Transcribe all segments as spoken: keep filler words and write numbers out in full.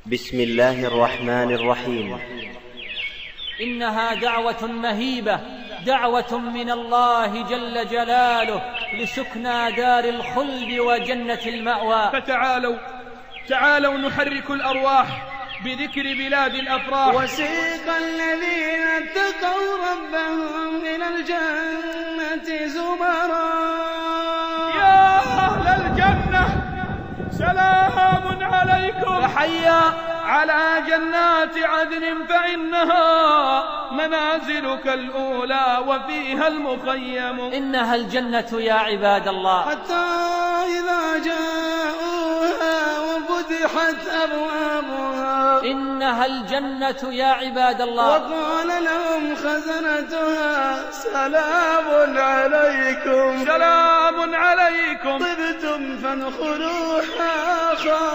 بسم الله الرحمن الرحيم. إنها دعوة مهيبة، دعوة من الله جل جلاله لسكنى دار الخلد وجنة المأوى. فتعالوا تعالوا نحرك الأرواح بذكر بلاد الأفراح. وسيق الذين اتقوا ربهم إلى الجنة زمرا. يا أهل الجنة سلام عليكم، تحيا على جنات عدن فإنها منازلك الأولى وفيها المخيم. إنها الجنة يا عباد الله، حتى إذا جاءوها وفتحت أبوابها. إنها الجنة يا عباد الله، وقال لهم خزنتها سلام عليكم، سلام عليكم، طبتم فادخلوها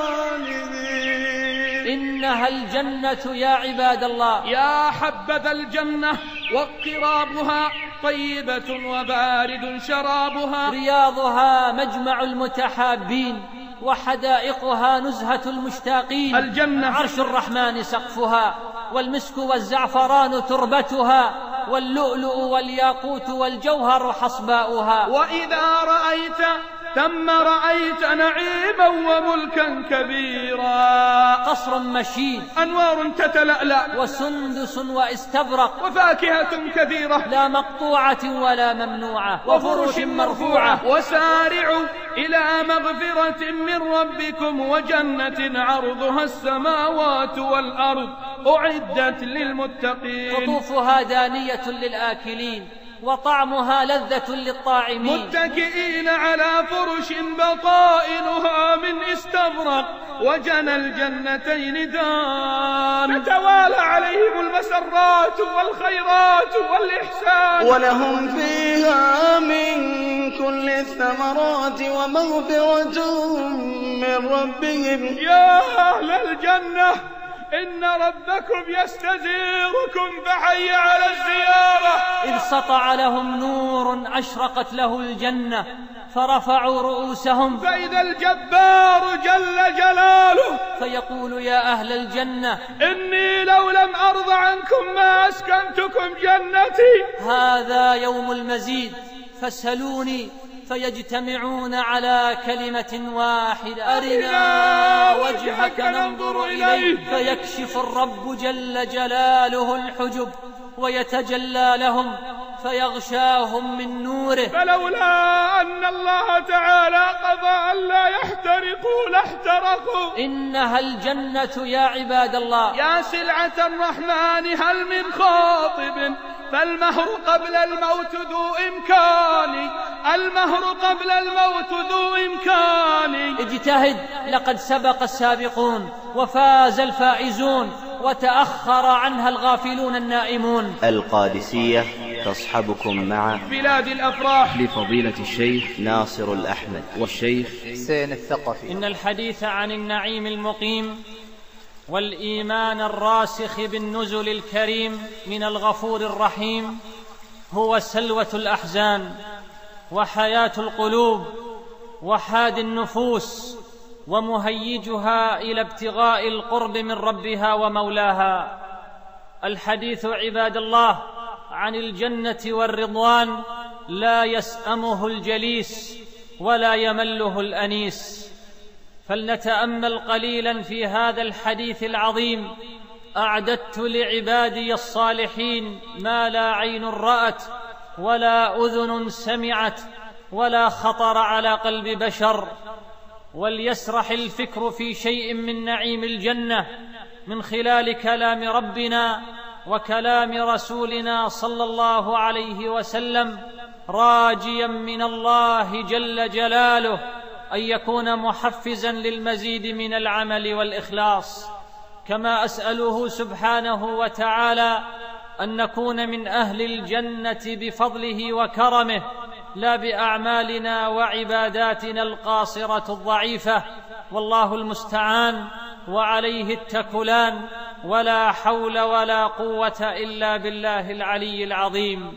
خالدين. إنها الجنة يا عباد الله. يا حبذا الجنة واقترابها طيبة وبارد شرابها. رياضها مجمع المتحابين، وحدائقها نزهة المشتاقين. الجنة عرش الرحمن سقفها، والمسك والزعفران تربتها، واللؤلؤ والياقوت والجوهر حصباؤها. وإذا رأيت ثم رأيت نعيما وملكا كبيرا. قصر مشيد، أنوار تتلألأ، وسندس واستبرق، وفاكهة كثيرة لا مقطوعة ولا ممنوعة، وفرش مرفوعة. وسارعوا إلى مغفرة من ربكم وجنة عرضها السماوات والأرض أعدت للمتقين. قطوفها دانية للآكلين، وطعمها لذة للطاعمين. متكئين على فرش بطائنها من استبرق، وجنى الجنتين دان تتوالى عليهم المسرات والخيرات والإحسان. ولهم فيها من كل الثمرات ومغفرة من ربهم. يا أهل الجنة إن ربكم يستزيركم فحي على الزيارة. إذ سطع لهم نور أشرقت له الجنة، فرفعوا رؤوسهم فإذا الجبار جل جلاله فيقول يا أهل الجنة إني لو لم أرض عنكم ما أسكنتكم جنتي. هذا يوم المزيد، فاسألوني فيجتمعون على كلمة واحدة: أرنا وجهك ننظر إليه. فيكشف الرب جل جلاله الحجب ويتجلى لهم فيغشاهم من نوره. فلولا أن الله تعالى قضى ألا يحترقوا لاحترقوا. إنها الجنة يا عباد الله. يا سلعة الرحمن هل من خاطب، فالمهر قبل الموت ذو إمكان، المهر قبل الموت ذو إمكان. اجتهد، لقد سبق السابقون وفاز الفائزون، وتأخر عنها الغافلون النائمون. القادسية تصحبكم مع بلاد الأفراح لفضيلة الشيخ ناصر الأحمد والشيخ حسين الثقفي. إن الحديث عن النعيم المقيم والإيمان الراسخ بالنزل الكريم من الغفور الرحيم هو سلوة الأحزان وحياة القلوب وحاد النفوس ومهيجها إلى ابتغاء القرب من ربها ومولاها. الحديث عباد الله عن الجنة والرضوان لا يسأمه الجليس ولا يمله الأنيس، فلنتأمل قليلا في هذا الحديث العظيم. أعددت لعبادي الصالحين ما لا عين رأت ولا أذن سمعت ولا خطر على قلب بشر. وليسرح الفكر في شيء من نعيم الجنة من خلال كلام ربنا وكلام رسولنا صلى الله عليه وسلم، راجيا من الله جل جلاله أن يكون محفزا للمزيد من العمل والإخلاص. كما أسأله سبحانه وتعالى أن نكون من أهل الجنة بفضله وكرمه، لا بأعمالنا وعباداتنا القاصرة الضعيفة. والله المستعان وعليه التكلان، ولا حول ولا قوة إلا بالله العلي العظيم.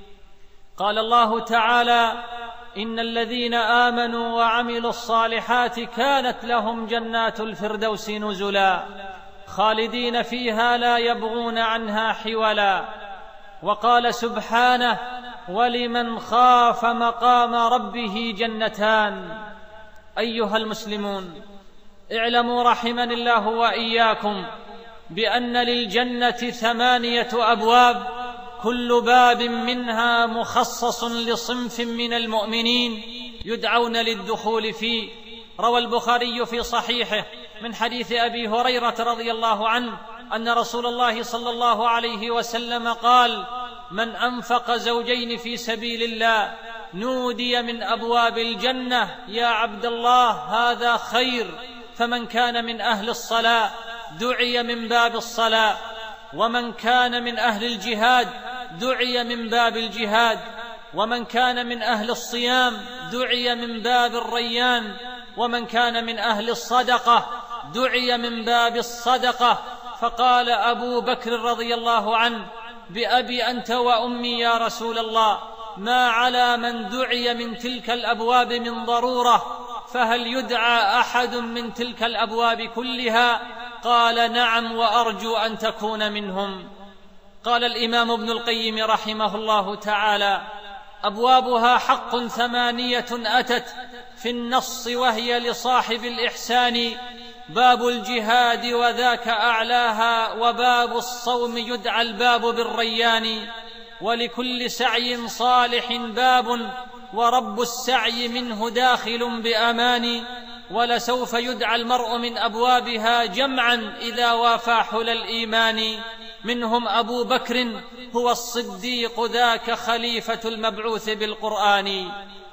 قال الله تعالى: إن الذين آمنوا وعملوا الصالحات كانت لهم جنات الفردوس نزلا خالدين فيها لا يبغون عنها حولا. وقال سبحانه: ولمن خاف مقام ربه جنتان. أيها المسلمون، اعلموا رحمني الله وإياكم بأن للجنة ثمانية أبواب، كل باب منها مخصص لصنف من المؤمنين يدعون للدخول فيه. روى البخاري في صحيحه من حديث أبي هريرة رضي الله عنه أن رسول الله صلى الله عليه وسلم قال: من أنفق زوجين في سبيل الله نودي من أبواب الجنة: يا عبد الله هذا خير. فمن كان من أهل الصلاة دعي من باب الصلاة، ومن كان من أهل الجهاد دعي من باب الجهاد، ومن كان من أهل الصيام دعي من باب الريان، ومن كان من أهل الصدقة دعي من باب الصدقة. فقال أبو بكر رضي الله عنه: بأبي أنت وأمي يا رسول الله، ما على من دعي من تلك الأبواب من ضرورة، فهل يدعى أحد من تلك الأبواب كلها؟ قال: نعم، وأرجو أن تكون منهم. قال الإمام ابن القيم رحمه الله تعالى: أبوابها حق ثمانية أتت في النص، وهي لصاحب الإحسان باب الجهاد وذاك أعلاها، وباب الصوم يدعى الباب بالريان، ولكل سعي صالح باب، ورب السعي منه داخل بأمان، ولسوف يدعى المرء من أبوابها جمعا إذا وافى حلى الإيمان. منهم أبو بكر هو الصديق ذاك خليفة المبعوث بالقرآن.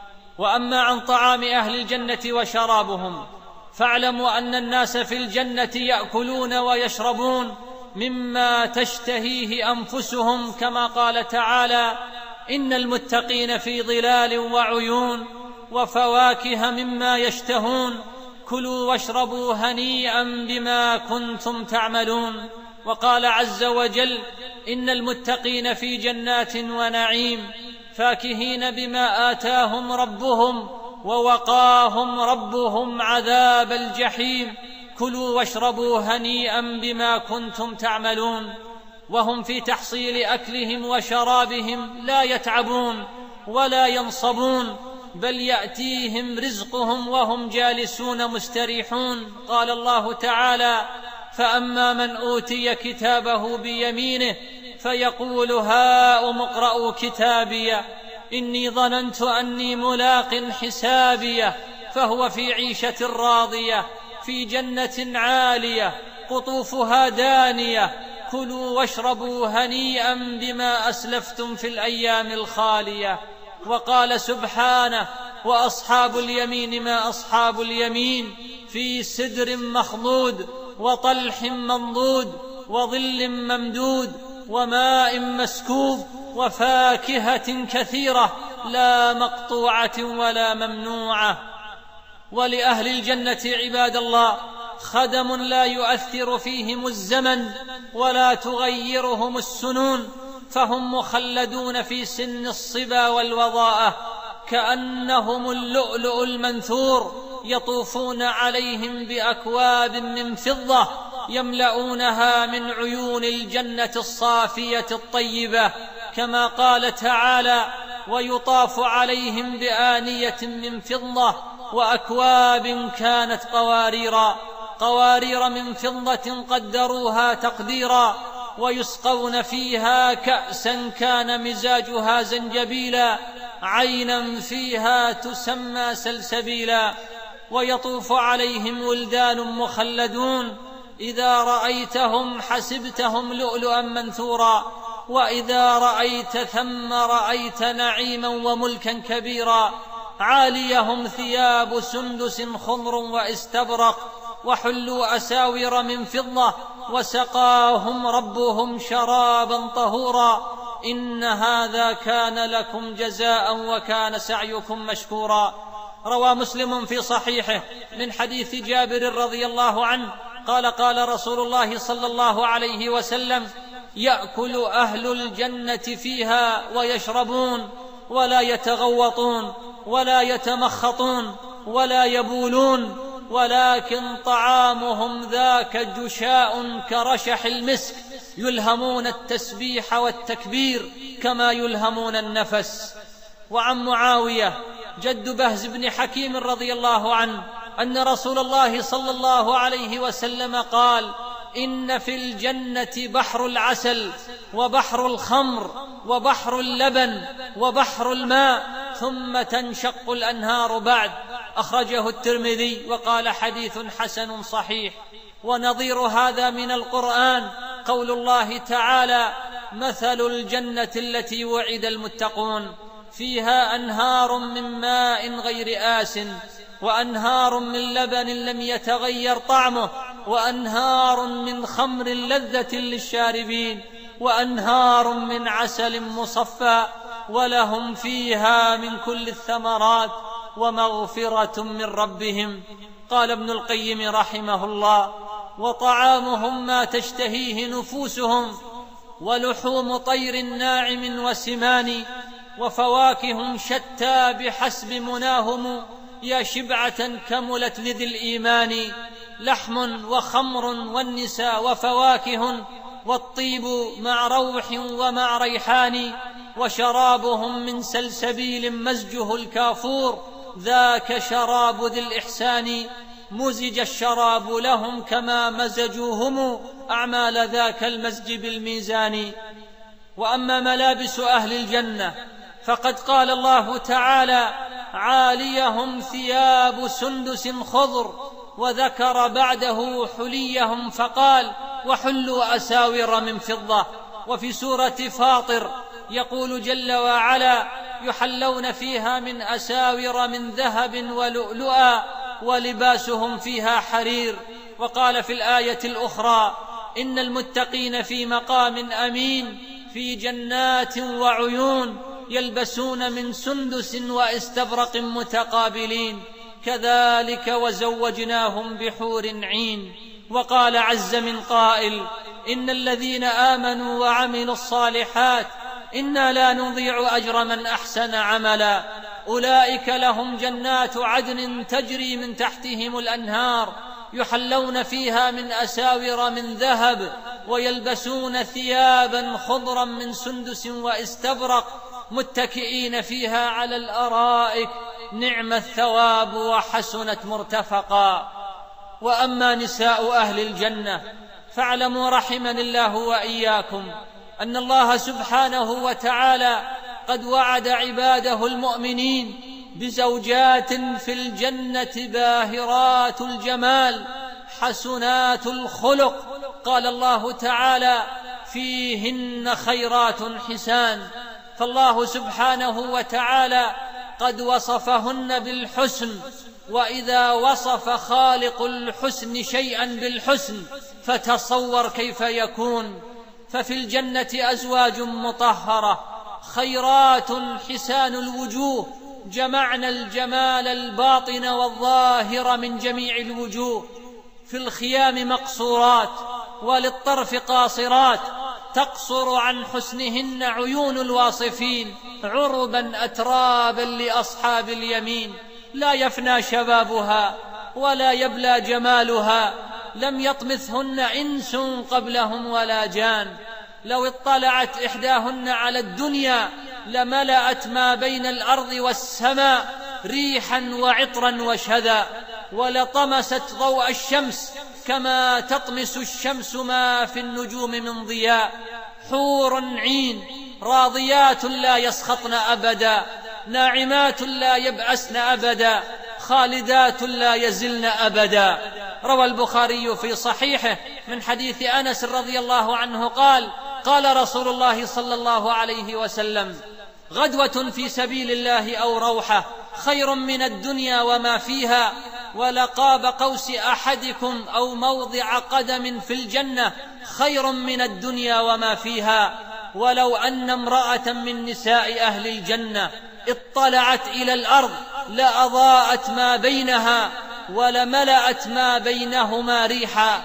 وأما عن طعام أهل الجنة وشرابهم، فاعلموا أن الناس في الجنة يأكلون ويشربون مما تشتهيه أنفسهم، كما قال تعالى: إن المتقين في ظلال وعيون وفواكه مما يشتهون، كلوا واشربوا هنيئا بما كنتم تعملون. وقال عز وجل: إن المتقين في جنات ونعيم فاكهين بما آتاهم ربهم ووقاهم ربهم عذاب الجحيم، كلوا واشربوا هنيئا بما كنتم تعملون. وهم في تحصيل أكلهم وشرابهم لا يتعبون ولا ينصبون، بل يأتيهم رزقهم وهم جالسون مستريحون. قال الله تعالى: فأما من أوتي كتابه بيمينه فيقول هاؤم اقرءوا كتابيه إني ظننت أني ملاق حسابيه، فهو في عيشة راضية في جنة عالية قطوفها دانية، كلوا واشربوا هنيئا بما أسلفتم في الأيام الخالية. وقال سبحانه: وأصحاب اليمين ما أصحاب اليمين، في سدر مخضود وطلح منضود وظل ممدود وماء مسكوب وفاكهة كثيرة لا مقطوعة ولا ممنوعة. ولأهل الجنة عباد الله خدم لا يؤثر فيهم الزمن ولا تغيرهم السنون، فهم مخلدون في سن الصبا والوضاءة كأنهم اللؤلؤ المنثور، يطوفون عليهم بأكواب من فضة يملؤونها من عيون الجنة الصافية الطيبة، كما قال تعالى: ويطاف عليهم بآنية من فضة وأكواب كانت قواريرا قوارير من فضة قدروها تقديرا، ويسقون فيها كأسا كان مزاجها زنجبيلا، عينا فيها تسمى سلسبيلا. ويطوف عليهم ولدان مخلدون، إذا رأيتهم حسبتهم لؤلؤا منثورا، وإذا رأيت ثم رأيت نعيما وملكا كبيرا، عاليهم ثياب سندس خضر واستبرق، وحلوا أساور من فضة، وسقاهم ربهم شرابا طهورا، إن هذا كان لكم جزاء وكان سعيكم مشكورا. روى مسلم في صحيحه من حديث جابر رضي الله عنه قال: قال رسول الله صلى الله عليه وسلم: يأكل أهل الجنة فيها ويشربون ولا يتغوطون ولا يتمخطون ولا يبولون، ولكن طعامهم ذاك جشاء كرشح المسك، يلهمون التسبيح والتكبير كما يلهمون النفس. وعن معاوية جد بهز بن حكيم رضي الله عنه أن رسول الله صلى الله عليه وسلم قال: إن في الجنة بحر العسل وبحر الخمر وبحر اللبن وبحر الماء، ثم تنشق الأنهار بعد. أخرجه الترمذي وقال: حديث حسن صحيح. ونظير هذا من القرآن قول الله تعالى: مثل الجنة التي وعد المتقون فيها أنهار من ماء غير آسٍ وأنهار من لبن لم يتغير طعمه وأنهار من خمر لذة للشاربين وأنهار من عسل مصفى ولهم فيها من كل الثمرات ومغفرة من ربهم. قال ابن القيم رحمه الله: وطعامهم ما تشتهيه نفوسهم، ولحوم طير ناعم وسمان، وفواكه شتى بحسب مناهم، يا شبعة كملت لذي الإيمان، لحم وخمر والنساء وفواكه، والطيب مع روح ومع ريحان، وشرابهم من سلسبيل مزجه الكافور، ذاك شراب ذي الإحسان، مزج الشراب لهم كما مزجوهم أعمال ذاك المزج بالميزان. وأما ملابس أهل الجنة فقد قال الله تعالى: عاليهم ثياب سندس خضر، وذكر بعده حليهم فقال: وحلوا أساور من فضة. وفي سورة فاطر يقول جل وعلا: يحلون فيها من أساور من ذهب ولؤلؤا ولباسهم فيها حرير. وقال في الآية الأخرى: إن المتقين في مقام أمين في جنات وعيون، يلبسون من سندس واستبرق متقابلين، كذلك وزوجناهم بحور عين. وقال عز من قائل: إن الذين آمنوا وعملوا الصالحات إنا لا نضيع أجر من أحسن عملا، أولئك لهم جنات عدن تجري من تحتهم الأنهار، يحلون فيها من أساور من ذهب، ويلبسون ثيابا خضرا من سندس واستبرق، متكئين فيها على الأرائك، نعم الثواب وحسنت مرتفقا. وأما نساء أهل الجنة فاعلموا رحمني الله وإياكم أن الله سبحانه وتعالى قد وعد عباده المؤمنين بزوجات في الجنة باهرات الجمال حسنات الخلق. قال الله تعالى: فيهن خيرات حسان. فالله سبحانه وتعالى قد وصفهن بالحسن، وإذا وصف خالق الحسن شيئا بالحسن فتصور كيف يكون. ففي الجنة أزواج مطهرة خيرات حسان الوجوه، جمعنا الجمال الباطن والظاهر من جميع الوجوه. في الخيام مقصورات وللطرف قاصرات، تقصر عن حسنهن عيون الواصفين، عربا أترابا لأصحاب اليمين، لا يفنى شبابها ولا يبلى جمالها، لم يطمثهن إنس قبلهم ولا جان. لو اطلعت إحداهن على الدنيا لملأت ما بين الأرض والسماء ريحا وعطرا وشذا، ولطمست ضوء الشمس كما تطمس الشمس ما في النجوم من ضياء. حور عين راضيات لا يسخطن أبدا، ناعمات لا يبأسن أبدا، خالدات لا يزلن أبدا. روى البخاري في صحيحه من حديث أنس رضي الله عنه قال: قال رسول الله صلى الله عليه وسلم: غدوة في سبيل الله أو روحة خير من الدنيا وما فيها، ولقاب قوس أحدكم أو موضع قدم في الجنة خير من الدنيا وما فيها. ولو أن امرأة من نساء أهل الجنة اطلعت إلى الأرض لأضاءت ما بينها ولملأت ما بينهما ريحا،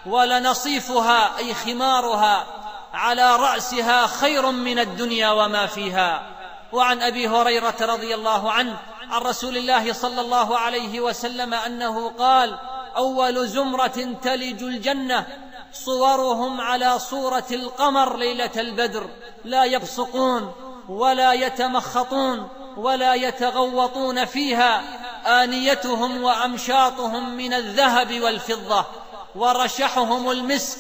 ولنصيفها أي خمارها على رأسها خير من الدنيا وما فيها. وعن أبي هريرة رضي الله عنه عن رسول الله صلى الله عليه وسلم أنه قال: أول زمرة تلج الجنة صورهم على صورة القمر ليلة البدر، لا يبصقون ولا يتمخطون ولا يتغوطون فيها، آنيتهم وأمشاطهم من الذهب والفضة، ورشحهم المسك،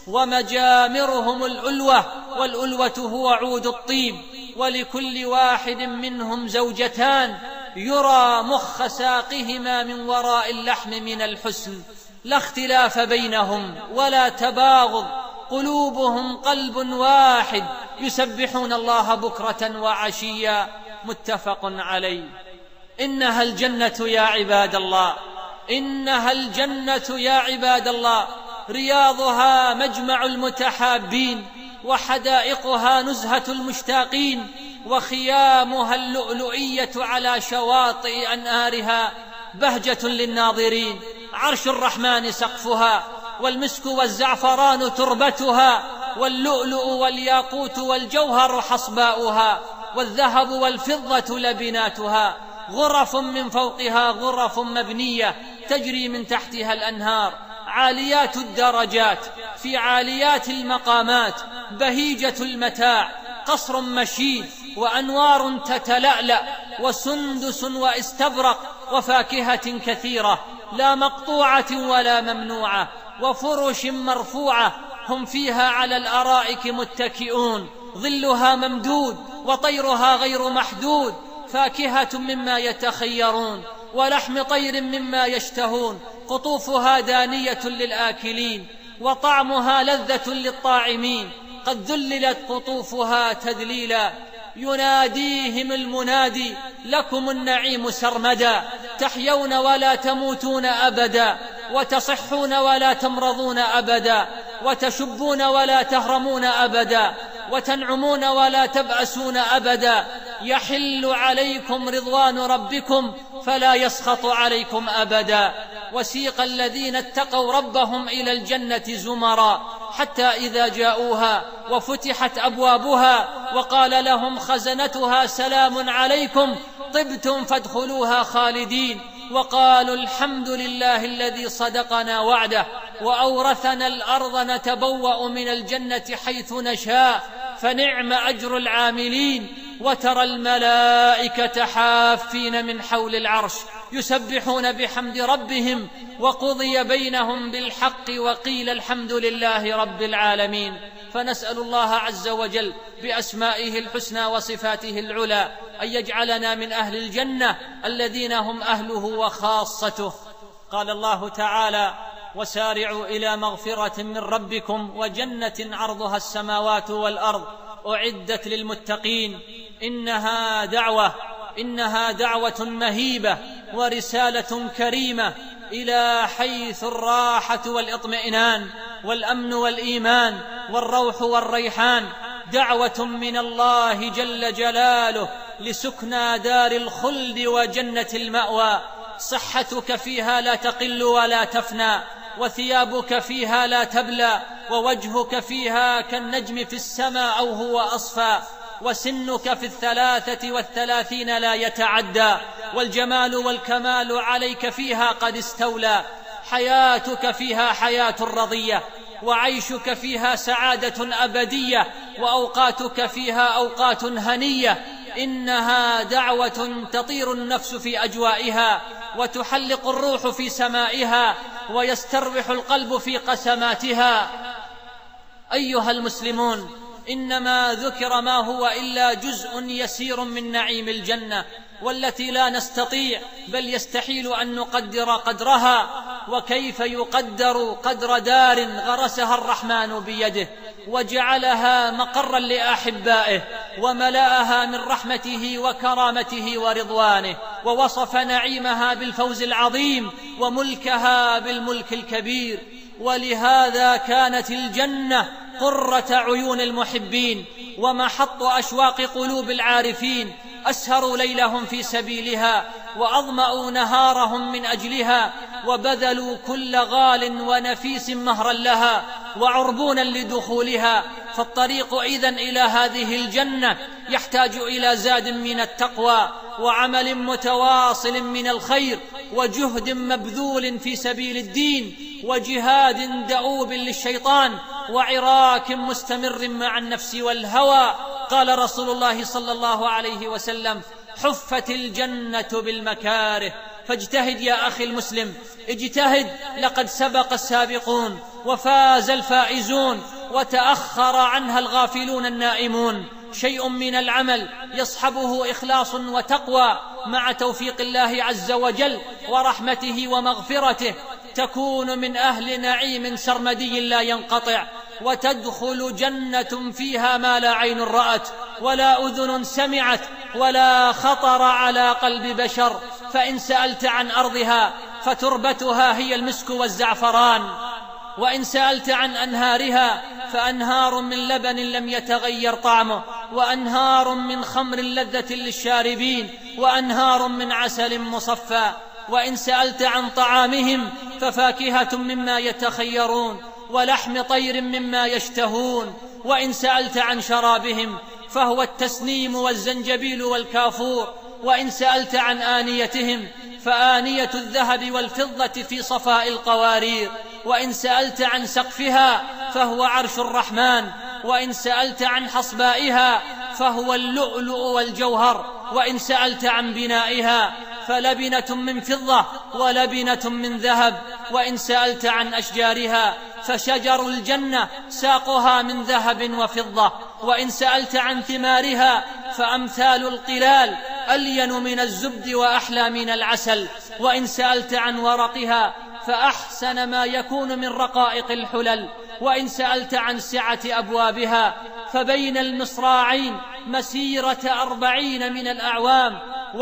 ومجامرهم الألوة، والألوة هو عود الطيب، ولكل واحد منهم زوجتان يرى مخ ساقهما من وراء اللحم من الحسن، لا اختلاف بينهم ولا تباغض، قلوبهم قلب واحد، يسبحون الله بكرة وعشيا. متفق عليه. إنها الجنة يا عباد الله، إنها الجنة يا عباد الله، رياضها مجمع المتحابين، وحدائقها نزهة المشتاقين، وخيامها اللؤلؤية على شواطئ أنهارها بهجة للناظرين، عرش الرحمن سقفها، والمسك والزعفران تربتها، واللؤلؤ والياقوت والجوهر حصباؤها، والذهب والفضة لبناتها، غرف من فوقها غرف مبنية تجري من تحتها الأنهار، عاليات الدرجات في عاليات المقامات، بهيجة المتاع، قصر مشيد، وأنوار تتلألأ، وسندس واستبرق، وفاكهة كثيرة لا مقطوعة ولا ممنوعة، وفرش مرفوعة، هم فيها على الأرائك متكئون، ظلها ممدود وطيرها غير محدود، فاكهة مما يتخيرون ولحم طير مما يشتهون، قطوفها دانية للآكلين وطعمها لذة للطاعمين، قد ذللت قطوفها تذليلا، يناديهم المنادي: لكم النعيم سرمدا، تحيون ولا تموتون أبدا، وتصحون ولا تمرضون أبدا، وتشبون ولا تهرمون أبدا، وتنعمون ولا تبأسون أبدا، يحل عليكم رضوان ربكم فلا يسخط عليكم أبدا. وسيق الذين اتقوا ربهم إلى الجنة زمرا حتى إذا جاءوها وفتحت أبوابها وقال لهم خزنتها: سلام عليكم طبتم فادخلوها خالدين، وقالوا: الحمد لله الذي صدقنا وعده وأورثنا الأرض نتبوأ من الجنة حيث نشاء فنعم أجر العاملين. وترى الملائكة حافين من حول العرش يسبحون بحمد ربهم، وقضي بينهم بالحق وقيل الحمد لله رب العالمين. فنسأل الله عز وجل بأسمائه الحسنى وصفاته العلى أن يجعلنا من أهل الجنة الذين هم أهله وخاصته. قال الله تعالى: وسارعوا إلى مغفرة من ربكم وجنة عرضها السماوات والأرض أعدت للمتقين. إنها دعوة إنها دعوة مهيبة ورسالة كريمة إلى حيث الراحة والاطمئنان والأمن والإيمان والروح والريحان، دعوة من الله جل جلاله لسكنى دار الخلد وجنة المأوى. صحتك فيها لا تقل ولا تفنى، وثيابك فيها لا تبلى، ووجهك فيها كالنجم في السماء أو هو أصفى، وسنك في الثلاثة والثلاثين لا يتعدى، والجمال والكمال عليك فيها قد استولى. حياتك فيها حياة رضية، وعيشك فيها سعادة أبدية، وأوقاتك فيها أوقات هنية. إنها دعوة تطير النفس في أجوائها، وتحلق الروح في سمائها، ويستربح القلب في قسماتها. أيها المسلمون، إنما ذكر ما هو إلا جزء يسير من نعيم الجنة، والتي لا نستطيع بل يستحيل أن نقدر قدرها. وكيف يقدر قدر دار غرسها الرحمن بيده وجعلها مقرا لأحبائه، وملأها من رحمته وكرامته ورضوانه، ووصف نعيمها بالفوز العظيم وملكها بالملك الكبير. ولهذا كانت الجنة قرة عيون المحبين ومحط أشواق قلوب العارفين، أسهروا ليلهم في سبيلها، وأظمأوا نهارهم من أجلها، وبذلوا كل غال ونفيس مهرا لها وعربونا لدخولها. فالطريق إذن إلى هذه الجنة يحتاج إلى زاد من التقوى وعمل متواصل من الخير وجهد مبذول في سبيل الدين وجهاد دؤوب للشيطان وعراك مستمر مع النفس والهوى. قال رسول الله صلى الله عليه وسلم: حفت الجنة بالمكاره. فاجتهد يا أخي المسلم، اجتهد، لقد سبق السابقون وفاز الفائزون وتأخر عنها الغافلون النائمون. شيء من العمل يصحبه إخلاص وتقوى مع توفيق الله عز وجل ورحمته ومغفرته، تكون من أهل نعيم سرمدي لا ينقطع، وتدخل جنة فيها ما لا عين رأت ولا أذن سمعت ولا خطر على قلب بشر. فإن سألت عن أرضها فتربتها هي المسك والزعفران، وإن سألت عن أنهارها فأنهار من لبن لم يتغير طعمه، وأنهار من خمر لذة للشاربين، وأنهار من عسل مصفى. وإن سألت عن طعامهم ففاكهة مما يتخيرون، ولحم طير مما يشتهون. وإن سألت عن شرابهم فهو التسنيم والزنجبيل والكافور. وإن سألت عن آنيتهم فآنية الذهب والفضة في صفاء القوارير. وإن سألت عن سقفها فهو عرش الرحمن. وإن سألت عن حصبائها فهو اللؤلؤ والجوهر. وإن سألت عن بنائها فلبنة من فضة ولبنة من ذهب. وإن سألت عن أشجارها فشجر الجنة ساقها من ذهب وفضة. وإن سألت عن ثمارها فأمثال القلال ألين من الزبد وأحلى من العسل. وإن سألت عن ورقها فأحسن ما يكون من رقائق الحلل. وإن سألت عن سعة أبوابها فبين المصراعين مسيرة أربعين من الأعوام،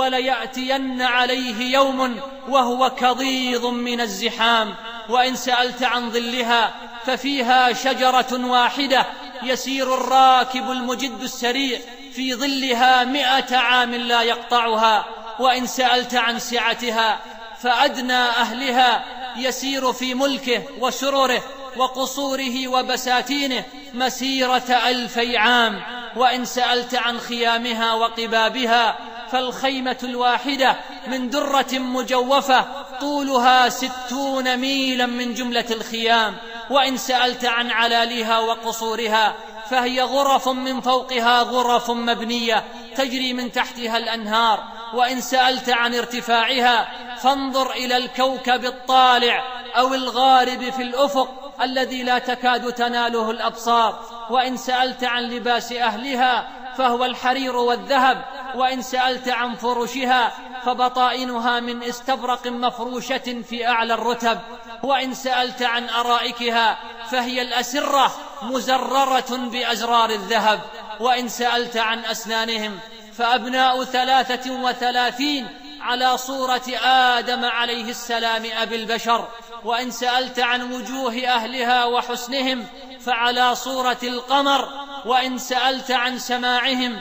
وليأتين عليه يوم وهو كضيض من الزحام. وإن سألت عن ظلها ففيها شجرة واحدة يسير الراكب المجد السريع في ظلها مئة عام لا يقطعها. وإن سألت عن سعتها فأدنى أهلها يسير في ملكه وسرره وقصوره وبساتينه مسيرة ألفي عام. وإن سألت عن خيامها وقبابها فالخيمة الواحدة من درة مجوفة طولها ستون ميلا من جملة الخيام. وإن سألت عن علالها وقصورها فهي غرف من فوقها غرف مبنية تجري من تحتها الأنهار. وإن سألت عن ارتفاعها فانظر إلى الكوكب الطالع أو الغارب في الأفق الذي لا تكاد تناله الأبصار. وإن سألت عن لباس أهلها فهو الحرير والذهب. وإن سألت عن فرشها فبطائنها من استبرق مفروشة في أعلى الرتب. وإن سألت عن أرائكها فهي الأسرة مزررة بأزرار الذهب. وإن سألت عن أسنانهم فأبناء ثلاثة وثلاثين على صورة آدم عليه السلام أبي البشر. وإن سألت عن وجوه أهلها وحسنهم فعلى صورة القمر. وإن سألت عن سماعهم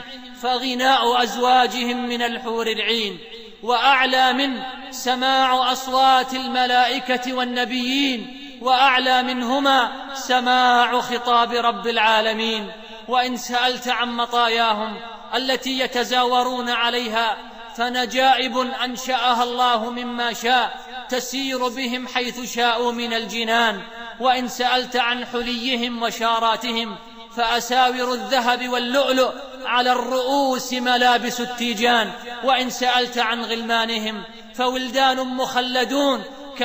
فغناء أزواجهم من الحور العين. وأعلى من سماع أصوات الملائكة والنبيين، وأعلى منهما سماع خطاب رب العالمين. وإن سألت عن مطاياهم التي يتزاورون عليها فنجائب أنشأها الله مما شاء تسير بهم حيث شاءوا من الجنان. وإن سألت عن حليهم وشاراتهم فأساور الذهب واللؤلؤ على الرؤوس ملابس التيجان. وإن سألت عن غلمانهم فولدان مخلدون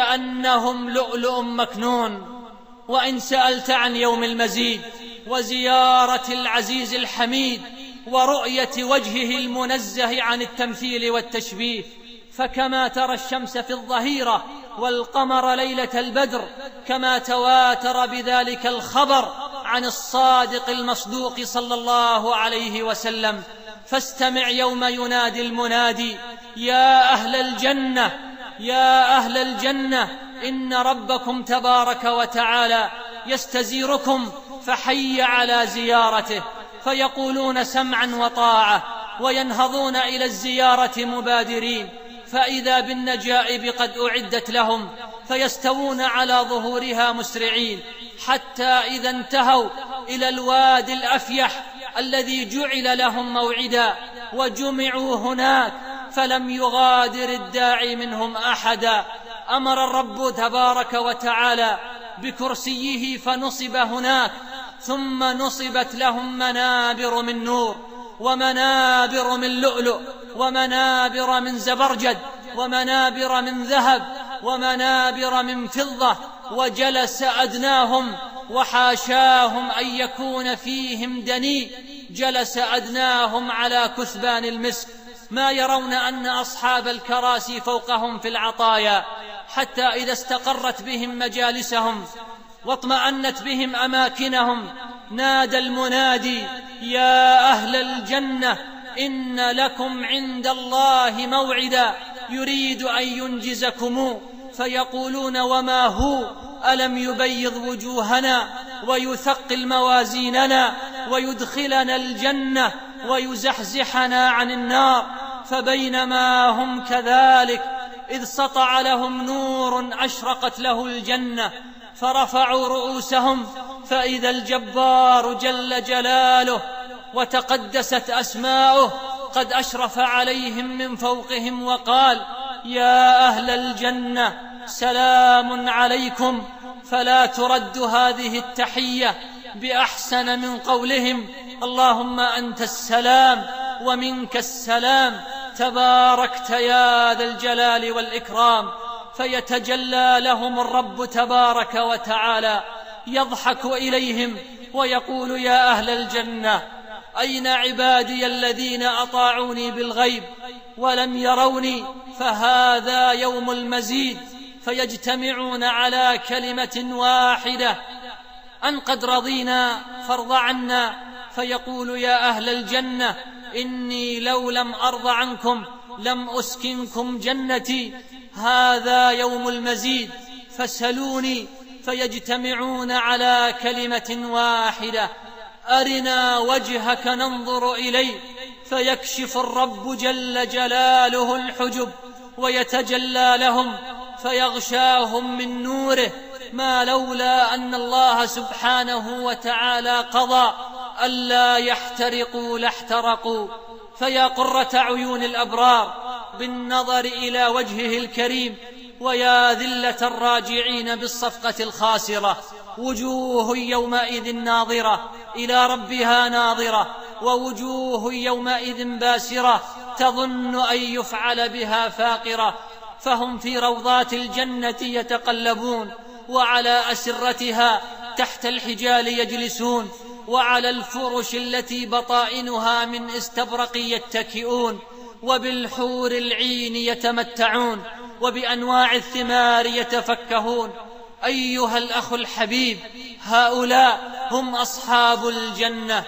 كأنهم لؤلؤ مكنون. وإن سألت عن يوم المزيد وزيارة العزيز الحميد ورؤية وجهه المنزه عن التمثيل والتشبيه، فكما ترى الشمس في الظهيرة والقمر ليلة البدر كما تواتر بذلك الخبر عن الصادق المصدوق صلى الله عليه وسلم. فاستمع يوم ينادي المنادي: يا أهل الجنة، يا أهل الجنة، إن ربكم تبارك وتعالى يستزيركم، فحي على زيارته. فيقولون سمعا وطاعة وينهضون إلى الزيارة مبادرين، فإذا بالنجائب قد أعدت لهم، فيستوون على ظهورها مسرعين، حتى إذا انتهوا إلى الوادي الأفيح الذي جعل لهم موعدا وجمعوا هناك فلم يغادر الداعي منهم أحدا. أمر الرب تبارك وتعالى بكرسيه فنصب هناك، ثم نصبت لهم منابر من نور ومنابر من لؤلؤ ومنابر من زبرجد ومنابر من ذهب ومنابر من فضة، وجلس أدناهم وحاشاهم أن يكون فيهم دني، جلس أدناهم على كثبان المسك، ما يرون أن أصحاب الكراسي فوقهم في العطايا، حتى إذا استقرت بهم مجالسهم واطمأنت بهم أماكنهم نادى المنادي: يا أهل الجنة إن لكم عند الله موعدا يريد أن ينجزكم. فيقولون: وما هو؟ ألم يبيض وجوهنا ويثقل موازيننا ويدخلنا الجنة ويزحزحنا عن النار. فبينما هم كذلك إذ سطع لهم نور أشرقت له الجنة، فرفعوا رؤوسهم فإذا الجبار جل جلاله وتقدست أسماؤه قد أشرف عليهم من فوقهم وقال: يا أهل الجنة سلام عليكم. فلا ترد هذه التحية بأحسن من قولهم: اللهم أنت السلام ومنك السلام، تباركت يا ذا الجلال والإكرام. فيتجلى لهم الرب تبارك وتعالى يضحك إليهم ويقول: يا أهل الجنة أين عبادي الذين أطاعوني بالغيب ولم يروني؟ فهذا يوم المزيد. فيجتمعون على كلمة واحدة: أن قد رضينا فارض عنا. فيقول: يا أهل الجنة إني لو لم أرض عنكم لم أسكنكم جنتي، هذا يوم المزيد فاسألوني. فيجتمعون على كلمة واحدة: أرنا وجهك ننظر إليه. فيكشف الرب جل جلاله الحجب ويتجلى لهم فيغشاهم من نوره، ما لولا أن الله سبحانه وتعالى قضى ألا يحترقوا لاحترقوا. فيا قرة عيون الأبرار بالنظر إلى وجهه الكريم، ويا ذلة الراجعين بالصفقة الخاسرة. وجوه يومئذ ناظرة إلى ربها ناظرة، ووجوه يومئذ باسرة تظن أن يفعل بها فاقرة. فهم في روضات الجنة يتقلبون، وعلى أسرتها تحت الحجال يجلسون، وعلى الفرش التي بطائنها من استبرق يتكئون، وبالحور العين يتمتعون، وبأنواع الثمار يتفكهون. أيها الأخ الحبيب، هؤلاء هم أصحاب الجنة،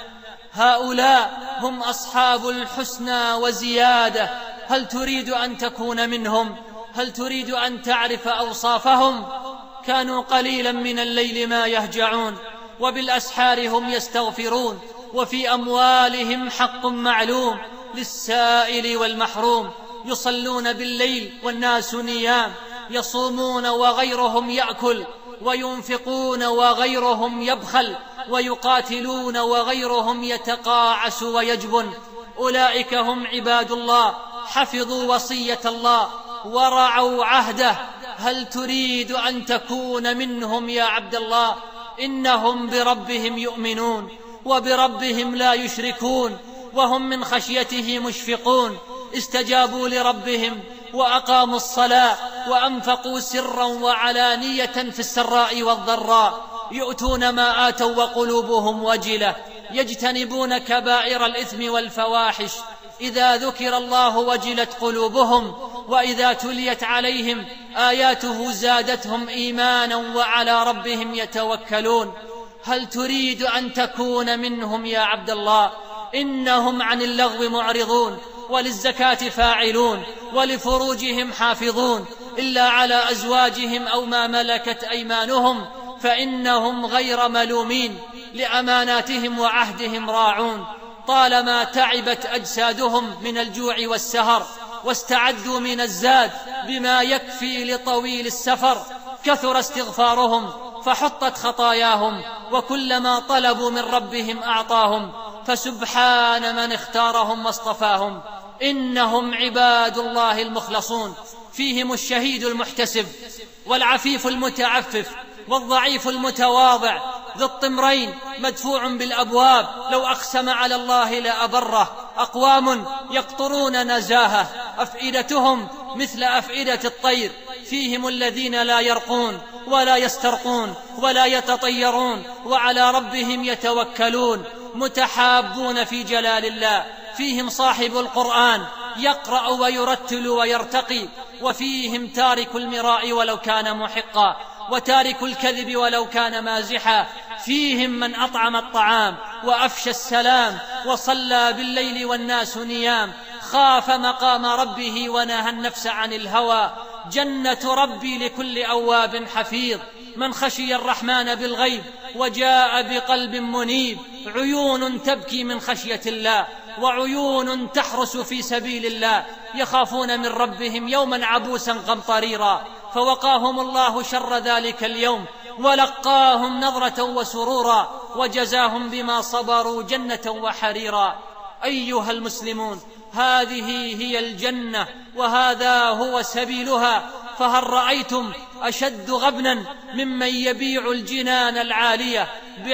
هؤلاء هم أصحاب الحسنى وزيادة. هل تريد أن تكون منهم؟ هل تريد أن تعرف أوصافهم؟ كانوا قليلا من الليل ما يهجعون، وبالأسحار هم يستغفرون، وفي أموالهم حق معلوم للسائل والمحروم. يصلون بالليل والناس نيام، يصومون وغيرهم يأكل، وينفقون وغيرهم يبخل، ويقاتلون وغيرهم يتقاعس ويجبن. أولئك هم عباد الله، حفظوا وصية الله ورعوا عهده. هل تريد أن تكون منهم يا عبد الله؟ إنهم بربهم يؤمنون وبربهم لا يشركون، وهم من خشيته مشفقون. استجابوا لربهم وأقاموا الصلاة وأنفقوا سرا وعلانية في السراء والضراء، يؤتون ما آتوا وقلوبهم وجلة، يجتنبون كبائر الإثم والفواحش. إذا ذكر الله وجلت قلوبهم، وإذا تليت عليهم آياته زادتهم إيمانا وعلى ربهم يتوكلون. هل تريد أن تكون منهم يا عبد الله؟ إنهم عن اللغو معرضون، وللزكاة فاعلون، ولفروجهم حافظون، إلا على أزواجهم أو ما ملكت أيمانهم فإنهم غير ملومين، لأماناتهم وعهدهم راعون. طالما تعبت أجسادهم من الجوع والسهر، واستعدوا من الزاد بما يكفي لطويل السفر، كثر استغفارهم فحطت خطاياهم، وكلما طلبوا من ربهم أعطاهم. فسبحان من اختارهم واصطفاهم. إنهم عباد الله المخلصون، فيهم الشهيد المحتسب والعفيف المتعفف والضعيف المتواضع ذو الطمرين مدفوع بالأبواب لو أقسم على الله لأبره. أقوام يقطرون نزاهة أفئدتهم مثل أفئدة الطير، فيهم الذين لا يرقون ولا يسترقون ولا يتطيرون وعلى ربهم يتوكلون، متحابون في جلال الله. فيهم صاحب القرآن يقرأ ويرتل ويرتقي، وفيهم تارك المراء ولو كان محقا وتارك الكذب ولو كان مازحا. فيهم من أطعم الطعام وأفشى السلام وصلى بالليل والناس نيام، خاف مقام ربه ونهى النفس عن الهوى. جنة ربي لكل أواب حفيظ، من خشي الرحمن بالغيب وجاء بقلب منيب. عيون تبكي من خشية الله وعيون تحرس في سبيل الله، يخافون من ربهم يوما عبوسا قمطريرا، فوقاهم الله شر ذلك اليوم ولقاهم نظرة وسرورا وجزاهم بما صبروا جنة وحريرا. أيها المسلمون، هذه هي الجنة وهذا هو سبيلها، فهل رأيتم أشد غبنا ممن يبيع الجنان العالية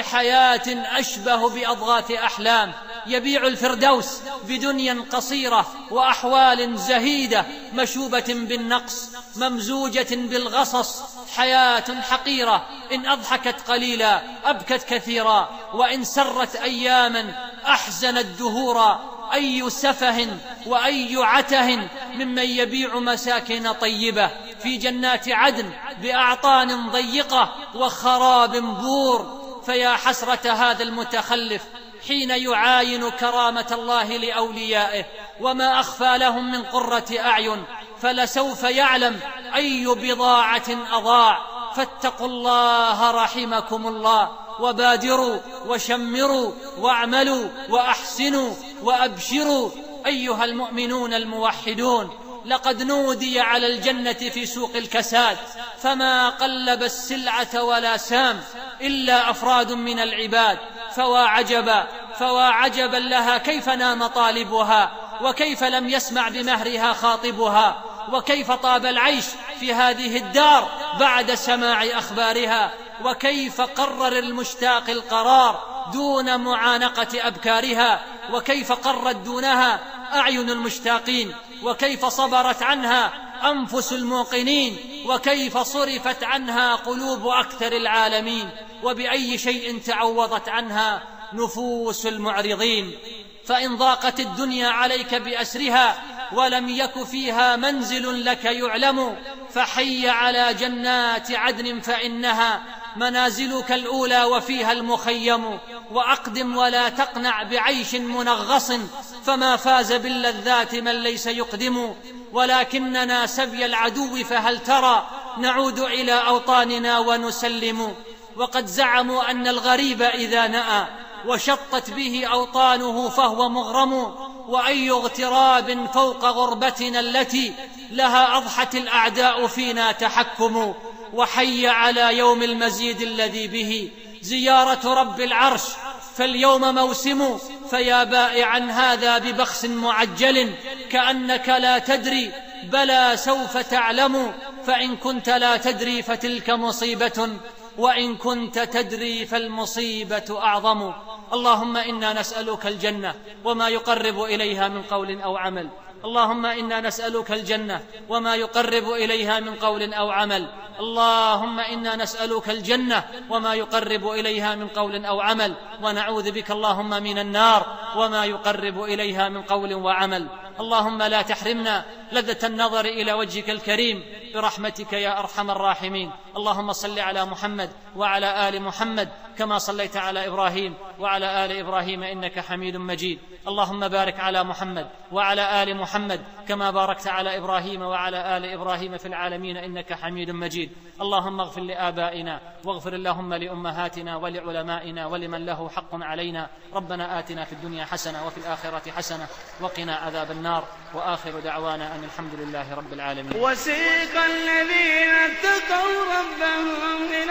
بحياة أشبه بأضغاث أحلام، يبيع الفردوس بدنيا قصيرة وأحوال زهيدة مشوبة بالنقص ممزوجة بالغصص. حياة حقيرة إن أضحكت قليلا أبكت كثيرا، وإن سرت أياما أحزنت دهورا. أي سفه وأي عته ممن يبيع مساكن طيبة في جنات عدن بأعطان ضيقة وخراب بور. فيا حسرة هذا المتخلف حين يعاين كرامة الله لأوليائه وما أخفى لهم من قرة أعين، فلسوف يعلم أي بضاعة أضاع. فاتقوا الله رحمكم الله، وبادروا وشمروا واعملوا وأحسنوا وأبشروا. أيها المؤمنون الموحدون، لقد نودي على الجنة في سوق الكساد، فما قلب السلعة ولا سام إلا أفراد من العباد. فوا عجبا فوا عجبا لها كيف نام طالبها، وكيف لم يسمع بمهرها خاطبها، وكيف طاب العيش في هذه الدار بعد سماع أخبارها، وكيف قرر المشتاق القرار دون معانقة أبكارها، وكيف قرت دونها أعين المشتاقين، وكيف صبرت عنها أنفس الموقنين، وكيف صرفت عنها قلوب أكثر العالمين، وبأي شيء تعوضت عنها نفوس المعرضين. فإن ضاقت الدنيا عليك بأسرها ولم يك فيها منزل لك يعلم، فحي على جنات عدن فإنها منازلك الأولى وفيها المخيم. وأقدم ولا تقنع بعيش منغص، فما فاز باللذات من ليس يقدم. ولكننا سبي العدو فهل ترى نعود إلى أوطاننا ونسلم. وقد زعموا أن الغريب إذا نأى وشطت به أوطانه فهو مغرم، وأي اغتراب فوق غربتنا التي لها أضحت الأعداء فينا تحكم. وحي على يوم المزيد الذي به زيارة رب العرش، فاليوم موسم. فيا بائعا هذا ببخس معجل، كأنك لا تدري بلى سوف تعلم. فإن كنت لا تدري فتلك مصيبة، وإن كنت تدري فالمصيبة أعظم. اللهم إنا نسألك الجنة وما يقرب إليها من قول أو عمل. اللهم إنا نسألك الجنة وما يقرب إليها من قول أو عمل. اللهم إنا نسألك الجنة وما يقرب إليها من قول أو عمل، ونعوذ بك اللهم من النار وما يقرب إليها من قول وعمل. اللهم لا تحرمنا لذة النظر إلى وجهك الكريم برحمتك يا أرحم الراحمين. اللهم صل على محمد وعلى آل محمد كما صليت على إبراهيم وعلى آل إبراهيم إنك حميد مجيد. اللهم بارك على محمد وعلى آل محمد كما باركت على إبراهيم وعلى آل إبراهيم في العالمين إنك حميد مجيد. اللهم اغفر لآبائنا واغفر اللهم لأمهاتنا ولعلمائنا ولمن له حق علينا. ربنا آتنا في الدنيا حسنة وفي الآخرة حسنة وقنا عذاب النار. وآخر دعوانا أن الحمد لله رب العالمين. وسيق الذين اتقوا ربهم إلى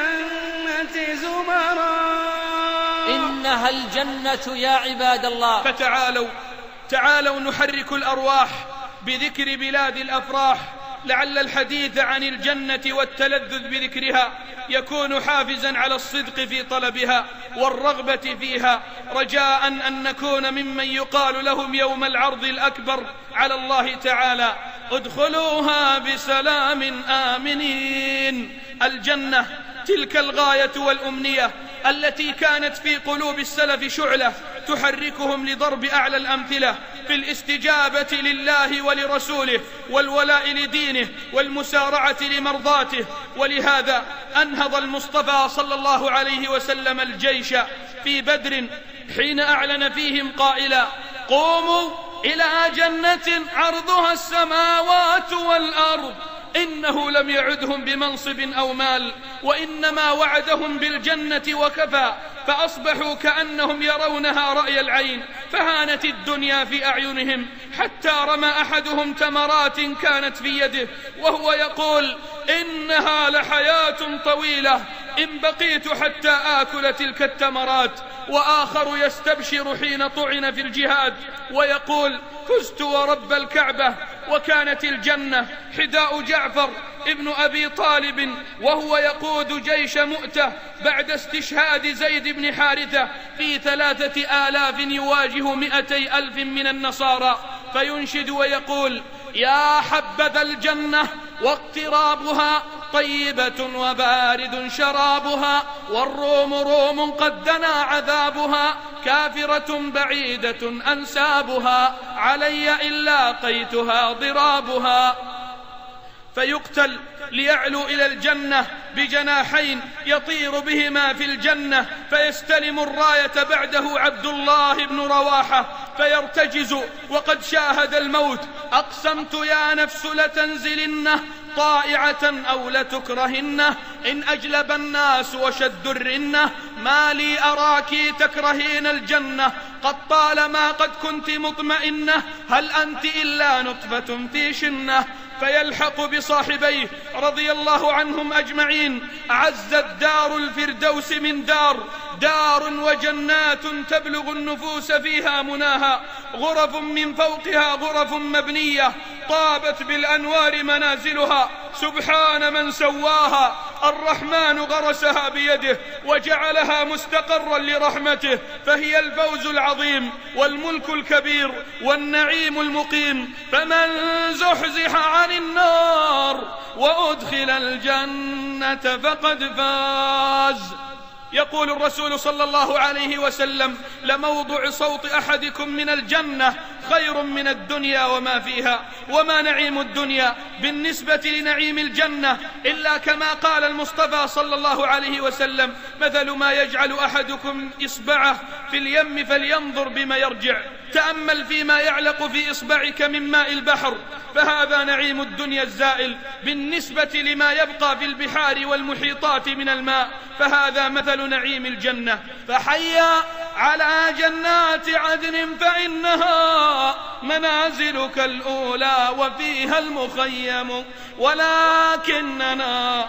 الجنة زمرا. إنها الجنة يا عباد الله. فتعالوا تعالوا نحرك الأرواح بذكر بلاد الأفراح، لعل الحديث عن الجنة والتلذذ بذكرها يكون حافزا على الصدق في طلبها والرغبة فيها، رجاء أن نكون ممن يقال لهم يوم العرض الأكبر على الله تعالى: ادخلوها بسلام آمنين. الجنة تلك الغاية والأمنية التي كانت في قلوب السلف شعلة تحركهم لضرب أعلى الأمثلة في الاستجابة لله ولرسوله والولاء لدينه والمسارعة لمرضاته. ولهذا أنهض المصطفى صلى الله عليه وسلم الجيش في بدر حين أعلن فيهم قائلا: قوموا إلى جنة عرضها السماوات والأرض. إنه لم يعدهم بمنصب أو مال، وإنما وعدهم بالجنة وكفى، فأصبحوا كأنهم يرونها رأي العين، فهانت الدنيا في أعينهم، حتى رمى أحدهم تمرات كانت في يده وهو يقول: إنها لحياة طويلة إن بقيت حتى آكل تلك التمرات. وآخر يستبشر حين طعن في الجهاد ويقول: فزت ورب الكعبة. وكانت الجنة حداء جعفر ابن أبي طالب وهو يقود جيش مؤتة بعد استشهاد زيد بن حارثة في ثلاثة آلاف يواجه مئتي ألف من النصارى، فينشد ويقول: يا حبذا الجنة واقترابها طيبة وبارد شرابها، والروم روم قد دنا عذابها، كافرة بعيدة أنسابها، علي إن لاقيتها ضرابها. فيقتل ليعلو إلى الجنة بجناحين يطير بهما في الجنة، فيستلم الراية بعده عبد الله بن رواحة فيرتجز وقد شاهد الموت: أقسمت يا نفس لتنزلنه طائعة أو لتكرهنه، إن أجلب الناس وشد الرنة، ما لي أراك تكرهين الجنة، قد طالما قد كنت مطمئنة، هل أنت إلا نطفة في شنة. فيلحق بصاحبيه رضي الله عنهم أجمعين: عزت دار الفردوس من دار، دار وجنات تبلغ النفوس فيها مناها، غرف من فوقها غرف مبنية، طابت بالأنوار منازلها، سبحان من سواها، الرحمن غرسها بيده وجعلها مستقرا لرحمته، فهي الفوز العظيم والملك الكبير والنعيم المقيم. فمن زحزح عن النار وأدخل الجنة فقد فاز. يقول الرسول صلى الله عليه وسلم: لموضع صوت أحدكم من الجنة خير من الدنيا وما فيها. وما نعيم الدنيا بالنسبة لنعيم الجنة إلا كما قال المصطفى صلى الله عليه وسلم: مثل ما يجعل أحدكم إصبعه في اليم فلينظر بما يرجع. تأمل فيما يعلق في إصبعك من ماء البحر، فهذا نعيم الدنيا الزائل بالنسبة لما يبقى في البحار والمحيطات من الماء، فهذا مثل نعيم الجنة. فحيا على جنات عدن فإنها منازلك الأولى وفيها المخيم، ولكننا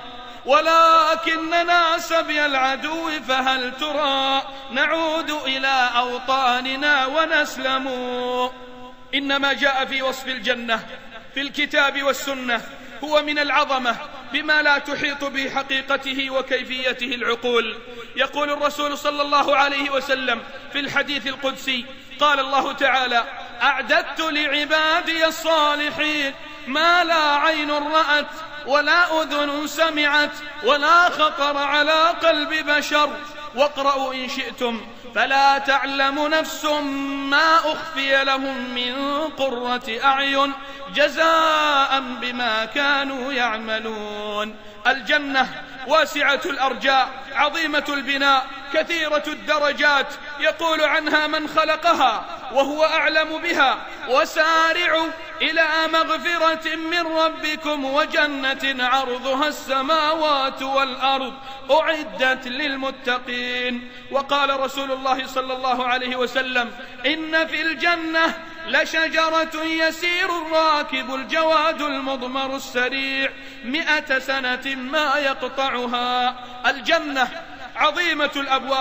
ولكننا سبي العدو فهل ترى نعود إلى أوطاننا ونسلم. إنما جاء في وصف الجنة في الكتاب والسنة هو من العظمة بما لا تحيط به حقيقته وكيفيته العقول. يقول الرسول صلى الله عليه وسلم في الحديث القدسي: قال الله تعالى: أعددت لعبادي الصالحين ما لا عين رأت ولا أذن سمعت ولا خطر على قلب بشر. واقرأوا إن شئتم: فلا تعلم نفس ما أخفي لهم من قرة أعين جزاء بما كانوا يعملون. الجنة واسعة الأرجاء، عظيمة البناء، كثيرة الدرجات، يقول عنها من خلقها وهو أعلم بها: وسارعوا إلى مغفرة من ربكم وجنة عرضها السماوات والأرض أعدت للمتقين. وقال رسول الله صلى الله عليه وسلم: إن في الجنة لشجرة يسير الراكب الجواد المضمر السريع مئة سنة ما يقطعها. الجنة عظيمة الأبواب،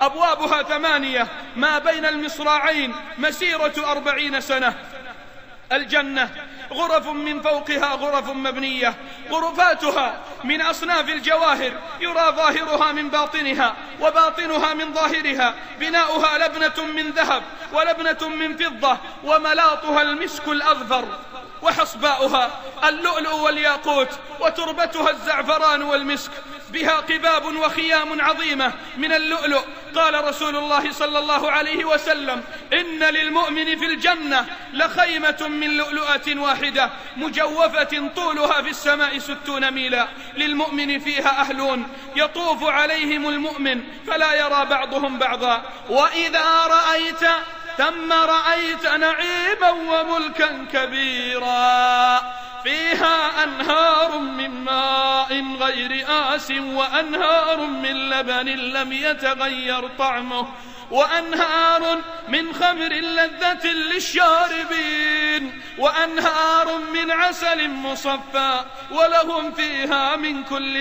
أبوابها ثمانية، ما بين المصراعين مسيرة أربعين سنة. الجنة غرف من فوقها غرف مبنية، غرفاتها من أصناف الجواهر، يرى ظاهرها من باطنها وباطنها من ظاهرها، بناؤها لبنة من ذهب ولبنة من فضة، وملاطها المسك الأظفر، وحصباؤها اللؤلؤ والياقوت، وتربتها الزعفران والمسك، بها قباب وخيام عظيمة من اللؤلؤ. قال رسول الله صلى الله عليه وسلم: إن للمؤمن في الجنة لخيمة من لؤلؤة واحدة مجوفة طولها في السماء ستون ميلا، للمؤمن فيها أهلون يطوف عليهم المؤمن فلا يرى بعضهم بعضا، وإذا رأيت ثم رأيت نعيما وملكا كبيرا، فيها أنهار من ماء غير آس، وأنهار من لبن لم يتغير طعمه، وأنهار من خمر لذة للشاربين، وأنهار من عسل مصفى، ولهم فيها من كل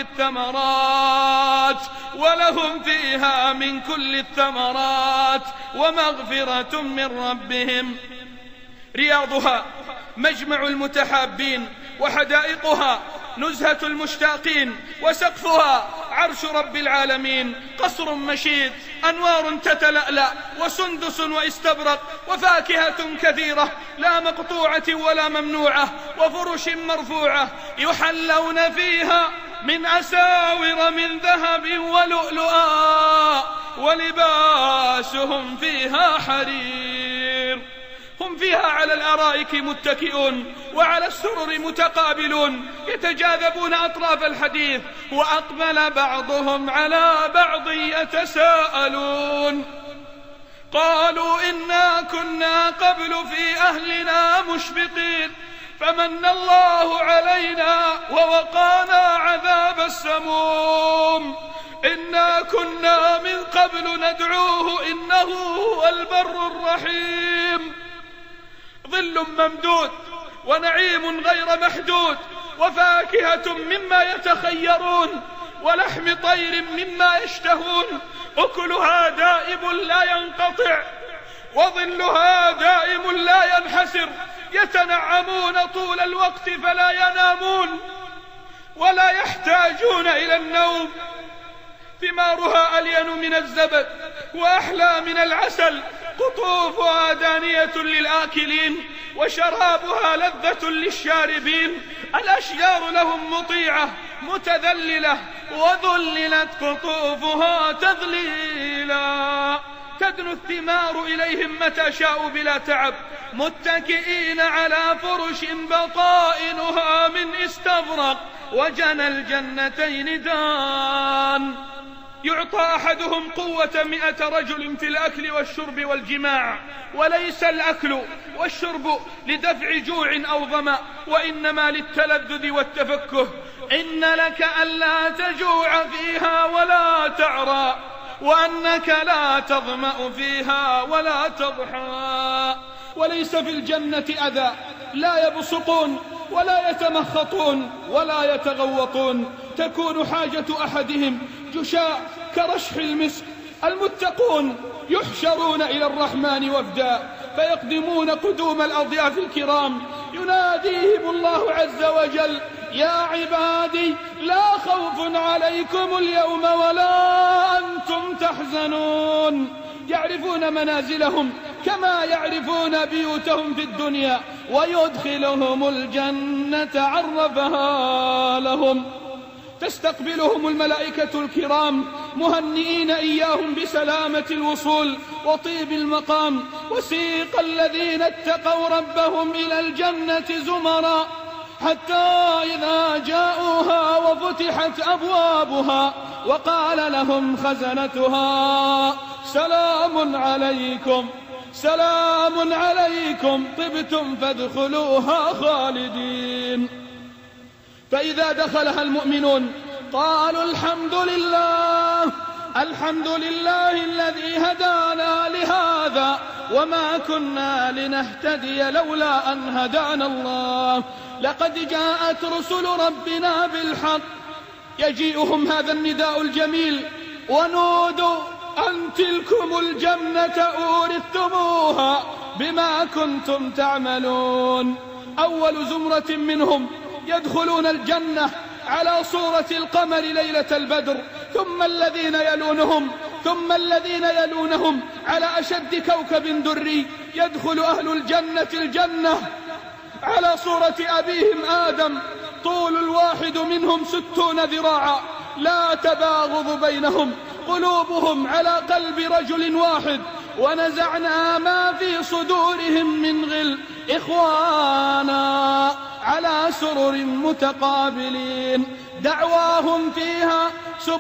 الثمرات ولهم فيها من كل الثمرات ومغفرة من ربهم. رياضها مجمع المتحابين، وحدائقها نزهة المشتاقين، وسقفها عرش رب العالمين. قصر مشيد، أنوار تتلألأ، وسندس واستبرق، وفاكهة كثيرة لا مقطوعة ولا ممنوعة، وفرش مرفوعة، يحلون فيها من أساور من ذهب ولؤلؤا، ولباسهم فيها حرير. هم فيها على الأرائك متكئون، وعلى السرر متقابلون، يتجاذبون أطراف الحديث، وأقبل بعضهم على بعض يتساءلون، قالوا إنا كنا قبل في أهلنا مشفقين، فمن الله علينا ووقانا عذاب السموم، إنا كنا من قبل ندعوه إنه هو البر الرحيم. ظل ممدود، ونعيم غير محدود، وفاكهة مما يتخيرون، ولحم طير مما يشتهون، أكلها دائم لا ينقطع، وظلها دائم لا ينحسر، يتنعمون طول الوقت فلا ينامون ولا يحتاجون إلى النوم. ثمارها ألين من الزبد وأحلى من العسل، قطوفها دانية للآكلين، وشرابها لذة للشاربين. الأشجار لهم مطيعة متذللة، وذللت قطوفها تذليلا، تدنو الثمار إليهم متى شاءوا بلا تعب، متكئين على فرش بطائنها من استبرق، وجنى الجنتين دان. يعطى أحدهم قوة مئة رجل في الأكل والشرب والجماع، وليس الأكل والشرب لدفع جوع أو ظمأ، وإنما للتلذذ والتفكه. إن لك ألا تجوع فيها ولا تعرى، وأنك لا تظمأ فيها ولا تضحى. وليس في الجنة أذى، لا يبصقون ولا يتمخطون ولا يتغوطون، تكون حاجة أحدهم جشاء كرشح المسك. المتقون يحشرون إلى الرحمن وفدا، فيقدمون قدوم الأضياف الكرام، يناديهم الله عز وجل: يا عبادي لا خوف عليكم اليوم ولا أنتم تحزنون. يعرفون منازلهم كما يعرفون بيوتهم في الدنيا، ويدخلهم الجنة عرفها لهم. تستقبلهم الملائكة الكرام مهنئين إياهم بسلامة الوصول وطيب المقام. وسيق الذين اتقوا ربهم إلى الجنة زمرا، حتى إذا جاءوها وفتحت أبوابها وقال لهم خزنتها: سلام عليكم سلام عليكم طبتم فادخلوها خالدين. فإذا دخلها المؤمنون قالوا: الحمد لله الحمد لله الذي هدانا لهذا وما كنا لنهتدي لولا أن هدانا الله، لقد جاءت رسل ربنا بالحق. يجيئهم هذا النداء الجميل، ونودوا أن تلكم الجنة أورثتموها بما كنتم تعملون. أول زمرة منهم يدخلون الجنة على صورة القمر ليلة البدر، ثم الذين يلونهم ثم الذين يلونهم على أشد كوكب دري. يدخل أهل الجنة الجنة على صورة أبيهم آدم، طول الواحد منهم ستون ذراعا، لا تباغض بينهم، قلوبهم على قلب رجل واحد، ونزعنا ما في صدورهم من غل إخوانا على سرر متقابلين. دعواهم فيها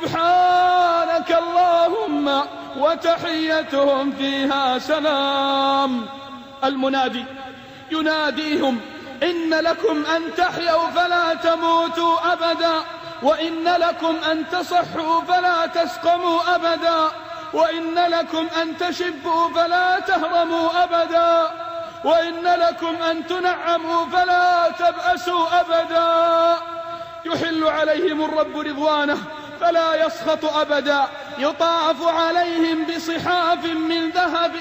سبحانك اللهم وتحيتهم فيها سلام. المنادي يناديهم إن لكم أن تحيوا فلا تموتوا أبدا، وإن لكم أن تصحوا فلا تسقموا أبدا، وإن لكم أن تشبوا فلا تهرموا أبدا، وإن لكم أن تنعموا فلا تبأسوا أبدا. يحل عليهم الرب رضوانه فلا يسخط أبدا، يطاف عليهم بصحاف من ذهب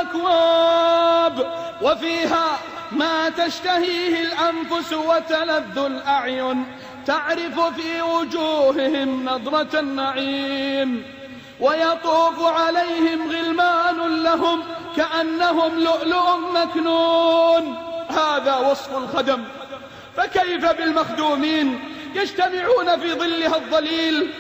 وأكواب، وفيها ما تشتهيه الأنفس وتلذ الأعين، تعرف في وجوههم نضرة النعيم. ويطوف عليهم غلمان لهم كأنهم لؤلؤ مكنون. هذا وصف الخدم، فكيف بالمخدومين؟ يجتمعون في ظلها الظليل،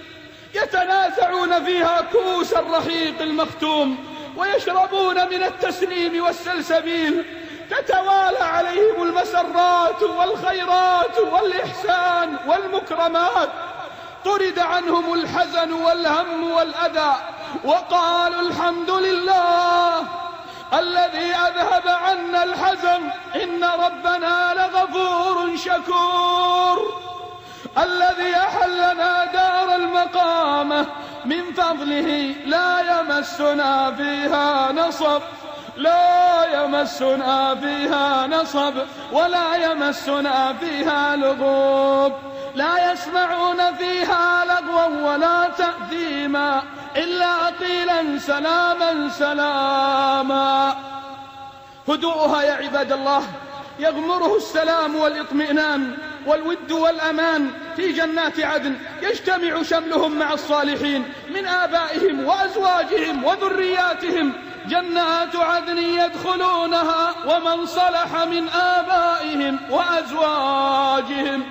يتنازعون فيها كؤوس الرحيق المختوم، ويشربون من التسنيم والسلسبيل، تتوالى عليهم المسرات والخيرات والإحسان والمكرمات، طرد عنهم الحزن والهم والأذى، وقالوا الحمد لله الذي أذهب عنا الحزن إن ربنا لغفور شكور، الذي أحلنا دار المقامة من فضله لا يمسنا فيها نصب، لا يمسنا فيها نصب ولا يمسنا فيها لغوب، لا يسمعون فيها لغوا ولا تأثيما إلا قيلا سلاما سلاما. هدوءها يا عباد الله يغمره السلام والاطمئنان والود والأمان في جنات عدن، يجتمع شملهم مع الصالحين من آبائهم وأزواجهم وذرياتهم. جنات عدن يدخلونها ومن صلح من آبائهم وأزواجهم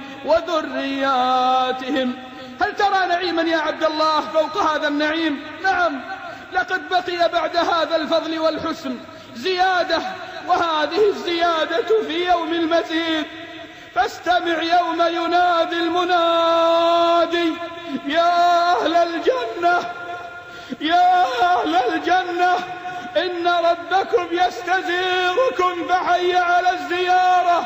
وذرياتهم. هل ترى نعيما يا عبد الله فوق هذا النعيم؟ نعم، لقد بقي بعد هذا الفضل والحسن زيادة، وهذه الزيادة في يوم المزيد. فاستمع يوم ينادي المنادي يا أهل الجنة، يا أهل الجنة إن ربكم يستزيركم فحي على الزيارة،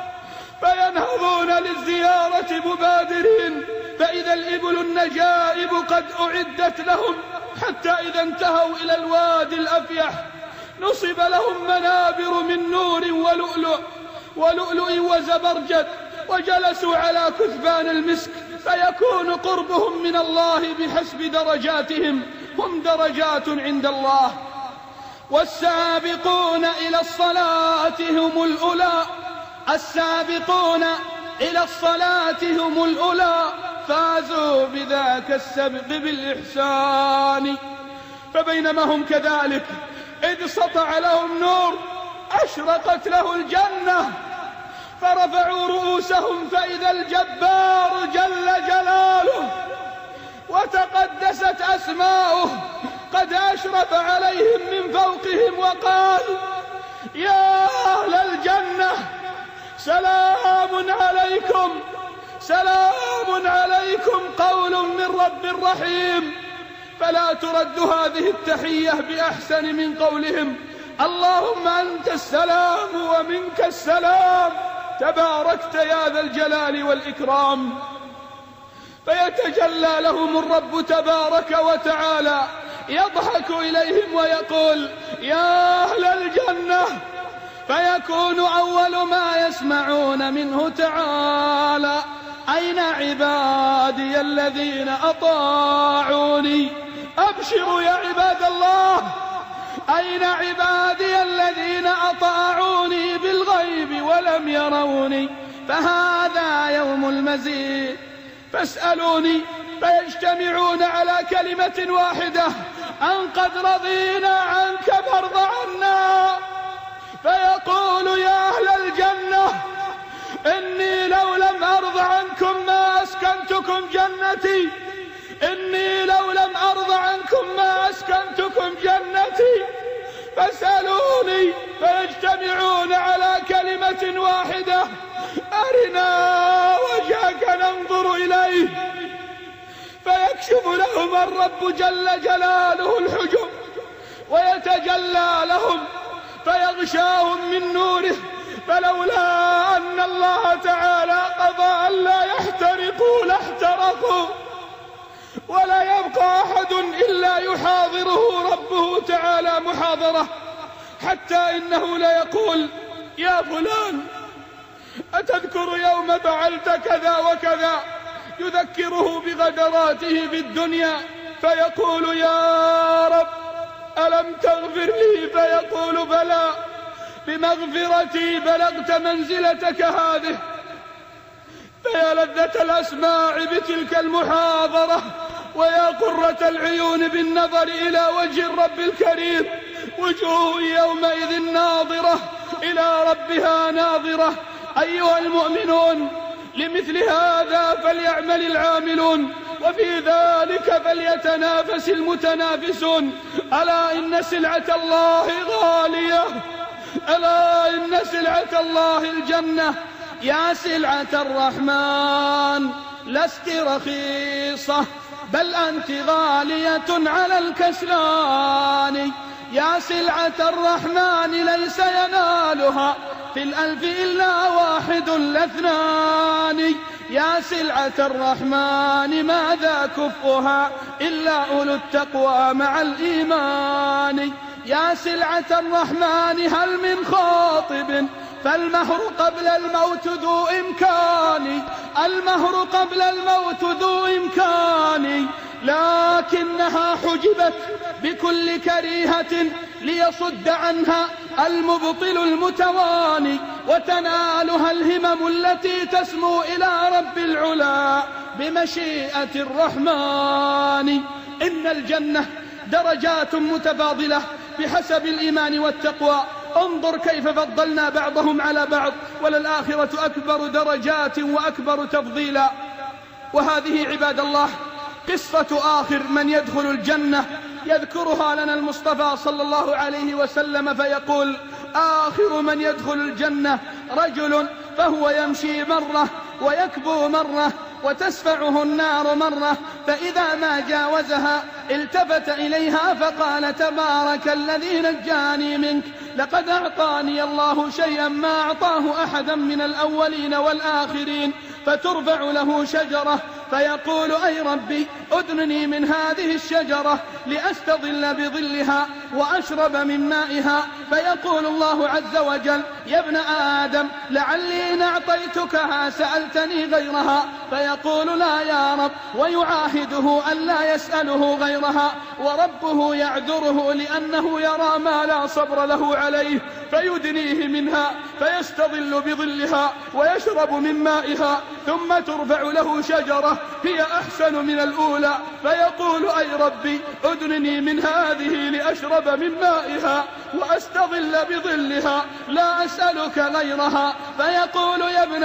فينهضون للزيارة مبادرين، فإذا الإبل النجائب قد أعدت لهم، حتى إذا انتهوا إلى الوادي الأفيح نصب لهم منابر من نور ولؤلؤ ولؤلؤ وزبرجد، وجلسوا على كثبان المسك، فيكون قربهم من الله بحسب درجاتهم، هم درجات عند الله. والسابقون إلى الصلاة هم الأولى، السابقون إلى الصلاة هم الأولى، فازوا بذاك السبق بالإحسان. فبينما هم كذلك إذ سطع لهم نور أشرقت له الجنة، فرفعوا رؤوسهم فإذا الجبار جل جلاله وتقدست أسماؤه قد أشرف عليهم من فوقهم وقال يا أهل الجنة سلام عليكم، سلام عليكم قول من رب رحيم. فلا ترد هذه التحية بأحسن من قولهم اللهم أنت السلام ومنك السلام تباركت يا ذا الجلال والإكرام. فيتجلى لهم الرب تبارك وتعالى يضحك إليهم ويقول يا أهل الجنة، فيكون أول ما يسمعون منه تعالى أين عبادي الذين أطاعوني؟ أبشروا فأبشروا يا عباد الله، أين عبادي الذين أطاعوني بالغيب ولم يروني؟ فهذا يوم المزيد. فاسألوني فيجتمعون على كلمة واحدة: أن قد رضينا عنك فارض عنا. فيقول يا أهل الجنة إني لو لم أرض عنكم ما أسكنتكم جنتي، إني لو لم أرض عنكم ما أسكنتكم جنتي. فاسألوني فيجتمعون على كلمة واحدة: أرنا وجهك ننظر إليه. فيكشف لهم الرب جل جلاله الحجب ويتجلى لهم فيغشاهم من نوره، فلولا أن الله تعالى قضى ألا يحترقوا لاحترقوا، ولا يبقى أحد إلا يحاضره ربه تعالى محاضرة، حتى إنه ليقول: يا فلان أتذكر يوم فعلت كذا وكذا؟ يذكره بغدراته في الدنيا، فيقول: يا رب ألم تغفر لي؟ فيقول: بلى، بمغفرتي بلغت منزلتك هذه. فيا لذة الأسماع بتلك المحاضرة، ويا قرة العيون بالنظر إلى وجه الرب الكريم. وجوه يومئذ ناظرة إلى ربها ناظرة. أيها المؤمنون، لمثل هذا فليعمل العاملون، وفي ذلك فليتنافس المتنافسون. ألا إن سلعة الله غالية، ألا إن سلعة الله الجنة. يا سلعة الرحمن لست رخيصة، بل أنت غالية على الكسلان. يا سلعة الرحمن ليس ينالها في الألف إلا واحد لاثنان. يا سلعة الرحمن ماذا كفها إلا أولو التقوى مع الإيمان. يا سلعة الرحمن هل من خاطب فالمهر قبل الموت ذو إمكان، المهر قبل الموت ذو إمكان، لكنها حجبت بكل كريهة ليصد عنها المبطل المتواني، وتنالها الهمم التي تسمو إلى رب العلا بمشيئة الرحمن. إن الجنة درجات متفاضلة بحسب الإيمان والتقوى. انظر كيف فضلنا بعضهم على بعض، وللآخرة أكبر درجات وأكبر تفضيلا. وهذه عباد الله قصة آخر من يدخل الجنة، يذكرها لنا المصطفى صلى الله عليه وسلم فيقول: آخر من يدخل الجنة رجل فهو يمشي مرة ويكبو مرة وتسفعه النار مرة، فإذا ما جاوزها التفت إليها فقال: تبارك الذي نجاني منك، لقد أعطاني الله شيئا ما أعطاه أحدا من الأولين والآخرين. فترفع له شجرة فيقول: أي ربي أدنني من هذه الشجرة لأستظل بظلها وأشرب من مائها. فيقول الله عز وجل: يا ابن آدم لعلي إن أعطيتكها سألتني غيرها. فيقول: لا يا رب، ويعاهده أن لا يسأله غيرها، وربه يعذره لأنه يرى ما لا صبر له عليه، فيدنيه منها فيستظل بظلها ويشرب من مائها. ثم ترفع له شجرة هي أحسن من الأولى، فيقول: أي ربي أدنني من هذه لأشرب من مائها وأستظل بظلها، لا أسألك غيرها. فيقول: يا ابن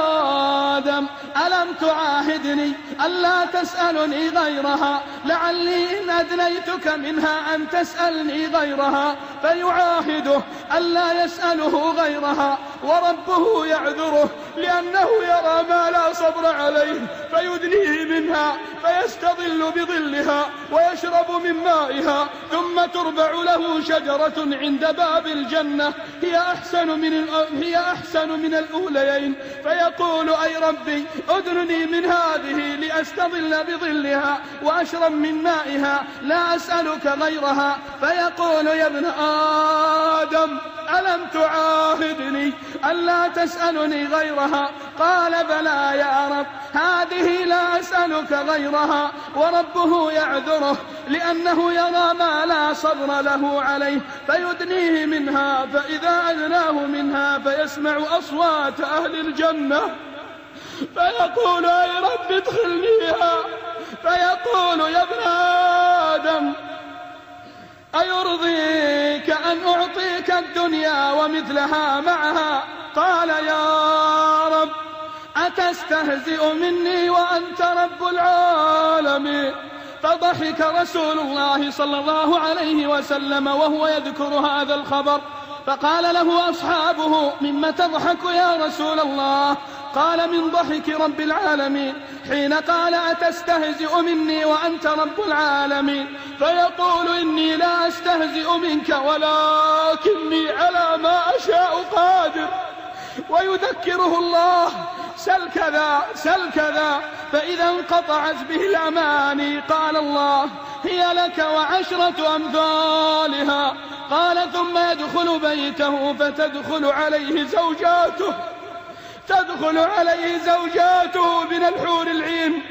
آدم ألم تعاهدني ألا تسألني غيرها؟ لعلي إن أدنيتك منها أن تسألني غيرها. فيعاهده ألا يسأله غيرها، وربه يعذره لأنه يرى ما لا صبر عليه، فيدنيه منها فيستظل بظلها ويشرب من مائها. ثم ترفع له شجرة عند باب الجنة هي أحسن من هي أحسن من الأوليين، فيقول: أي ربي أدنني من هذه لأستظل بظلها وأشرب من مائها، لا أسألك غيرها. فيقول يا ابن آدم ألم تعاهدني ألا تسألني غيرها؟ قال بلى يا رب، هذه لا أسألك غيرها. وربه يعذره لأنه يرى ما لا صبر له عليه فيدنيه منها، فإذا أدناه منها فيسمع أصوات أهل الجنة فيقول أي رب ادخلنيها، فيقول يا ابن آدم أيرضيك أن أعطيك الدنيا ومثلها معها؟ قال يا رب أتستهزئ مني وأنت رب العالمين. فضحك رسول الله صلى الله عليه وسلم وهو يذكر هذا الخبر، فقال له أصحابه مما تضحك يا رسول الله؟ قال من ضحك رب العالمين حين قال أتستهزئ مني وأنت رب العالمين. فيقول إني لا أستهزئ منك ولكني على ما أشاء قادر، ويذكره الله سل كذا سل كذا، فإذا انقطعت به الأماني قال الله هي لك وعشرة أمثالها. قال ثم يدخل بيته فتدخل عليه زوجاته تدخل عليه زوجاته من الحور العين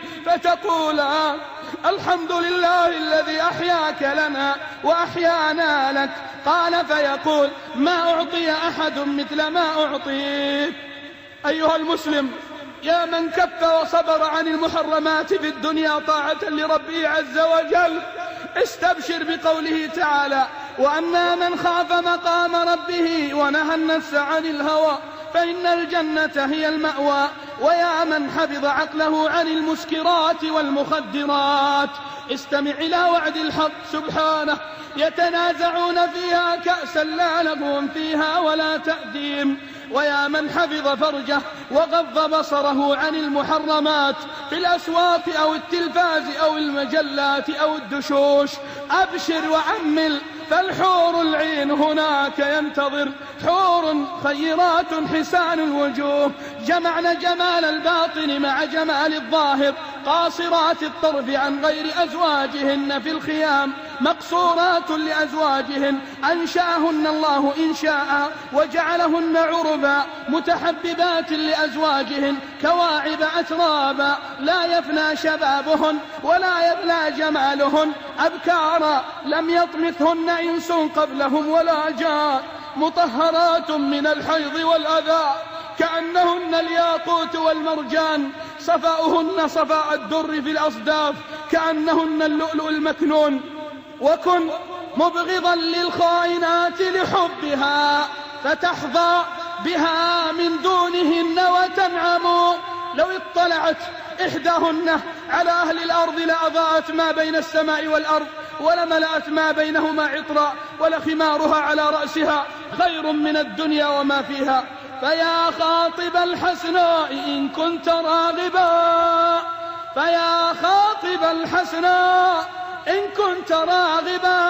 فتقولان الحمد لله الذي أحياك لنا وأحيانا لك. قال فيقول ما أعطي أحد مثل ما أعطيك. أيها المسلم، يا من كف وصبر عن المحرمات في الدنيا طاعة لربه عز وجل، استبشر بقوله تعالى وأما من خاف مقام ربه ونهى النفس عن الهوى فإن الجنة هي المأوى. ويا من حفظ عقله عن المسكرات والمخدرات، استمع إلى وعد الحق سبحانه يتنازعون فيها كأسا لا لغو فيها ولا تأثيم. ويا من حفظ فرجه وغض بصره عن المحرمات في الأسواق أو التلفاز أو المجلات أو الدشوش، أبشر وعمل، فالحور العين هناك ينتظر، حور خيرات حسان الوجوه، جمعن جمال الباطن مع جمال الظاهر، قاصرات الطرف عن غير أزواجهن في الخيام، مقصورات لأزواجهن أنشأهن الله إنشاء وجعلهن عربا، متحببات لأزواجهن كواعب أترابا، لا يفنى شبابهن ولا يبلى جمالهن، أبكارا لم يطمثهن إنس قبلهم ولا جان، مطهرات من الحيض والأذى كأنهن الياقوت والمرجان، صفاؤهن صفاء الدر في الأصداف كأنهن اللؤلؤ المكنون. وكن مبغضا للخائنات لحبها فتحظى بها من دونهن وتنعم. لو اطلعت إحداهن على أهل الأرض لأضاءت ما بين السماء والأرض ولملأت ما بينهما عطرا، ولخمارها على رأسها خير من الدنيا وما فيها. فيا خاطب الحسناء إن كنت راغبا فيا خاطب الحسناء إن كنت راغبا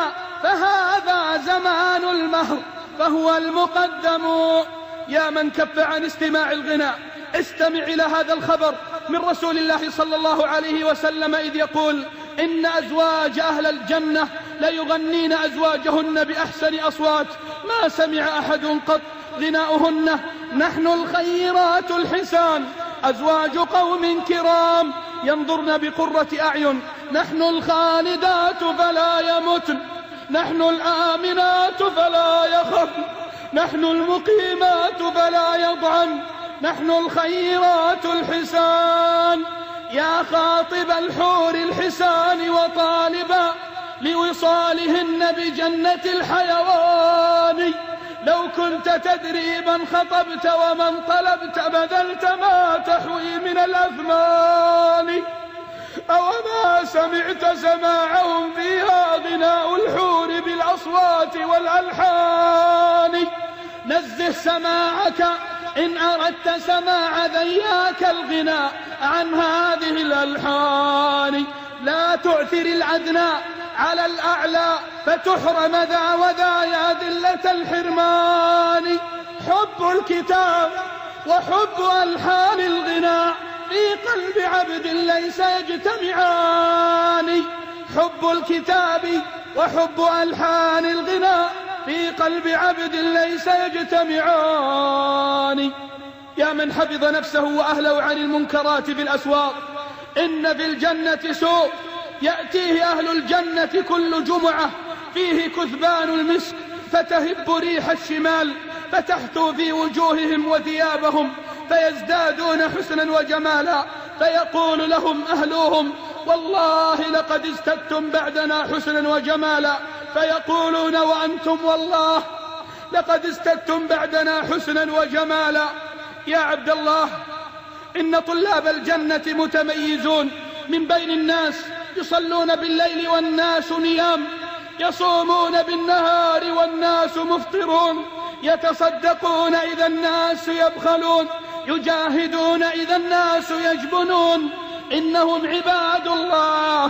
فهذا زمان المهر فهو المقدم. يا من كف عن استماع الغناء، استمع إلى هذا الخبر من رسول الله صلى الله عليه وسلم إذ يقول إن أزواج أهل الجنة ليغنين أزواجهن بأحسن أصوات ما سمع أحد قط غناؤهن. نحن الخيرات الحسان أزواج قوم كرام ينظرن بقرة أعين، نحن الخالدات فلا يمتن، نحن الآمنات فلا يخفن، نحن المقيمات فلا يضعن، نحن الخيرات الحسان. يا خاطب الحور الحسان وطالبا لوصالهن بجنة الحيوان، لو كنت تدري من خطبت ومن طلبت بذلت ما تحوي من الأثمان. أوما سمعت سماعهم فيها غناء الحور بالأصوات والألحان. نزه سماعك إن أردت سماع ذياك الغناء عن هذه الألحان. لا تعثر العدنى على الأعلى فتحرم ذا وذا يا ذلة الحرمان. حب الكتاب وحب ألحان الغناء في قلب عبد ليس يجتمعان. حب الكتاب وحب ألحان الغناء في قلب عبد ليس يجتمعان. يا من حفظ نفسه وأهله عن المنكرات في الأسواق، إن في الجنة سوق يأتيه أهل الجنة كل جمعة فيه كثبان المسك فتهب ريح الشمال فتحثو في وجوههم وثيابهم فيزدادون حسنا وجمالا، فيقول لهم أهلهم والله لقد ازددتم بعدنا حسنا وجمالا، فيقولون وأنتم والله لقد ازددتم بعدنا حسنا وجمالا. يا عبد الله، إن طلاب الجنة متميزون من بين الناس، يصلون بالليل والناس نيام، يصومون بالنهار والناس مفطرون، يتصدقون إذا الناس يبخلون، يجاهدون إذا الناس يجبنون. إنهم عباد الله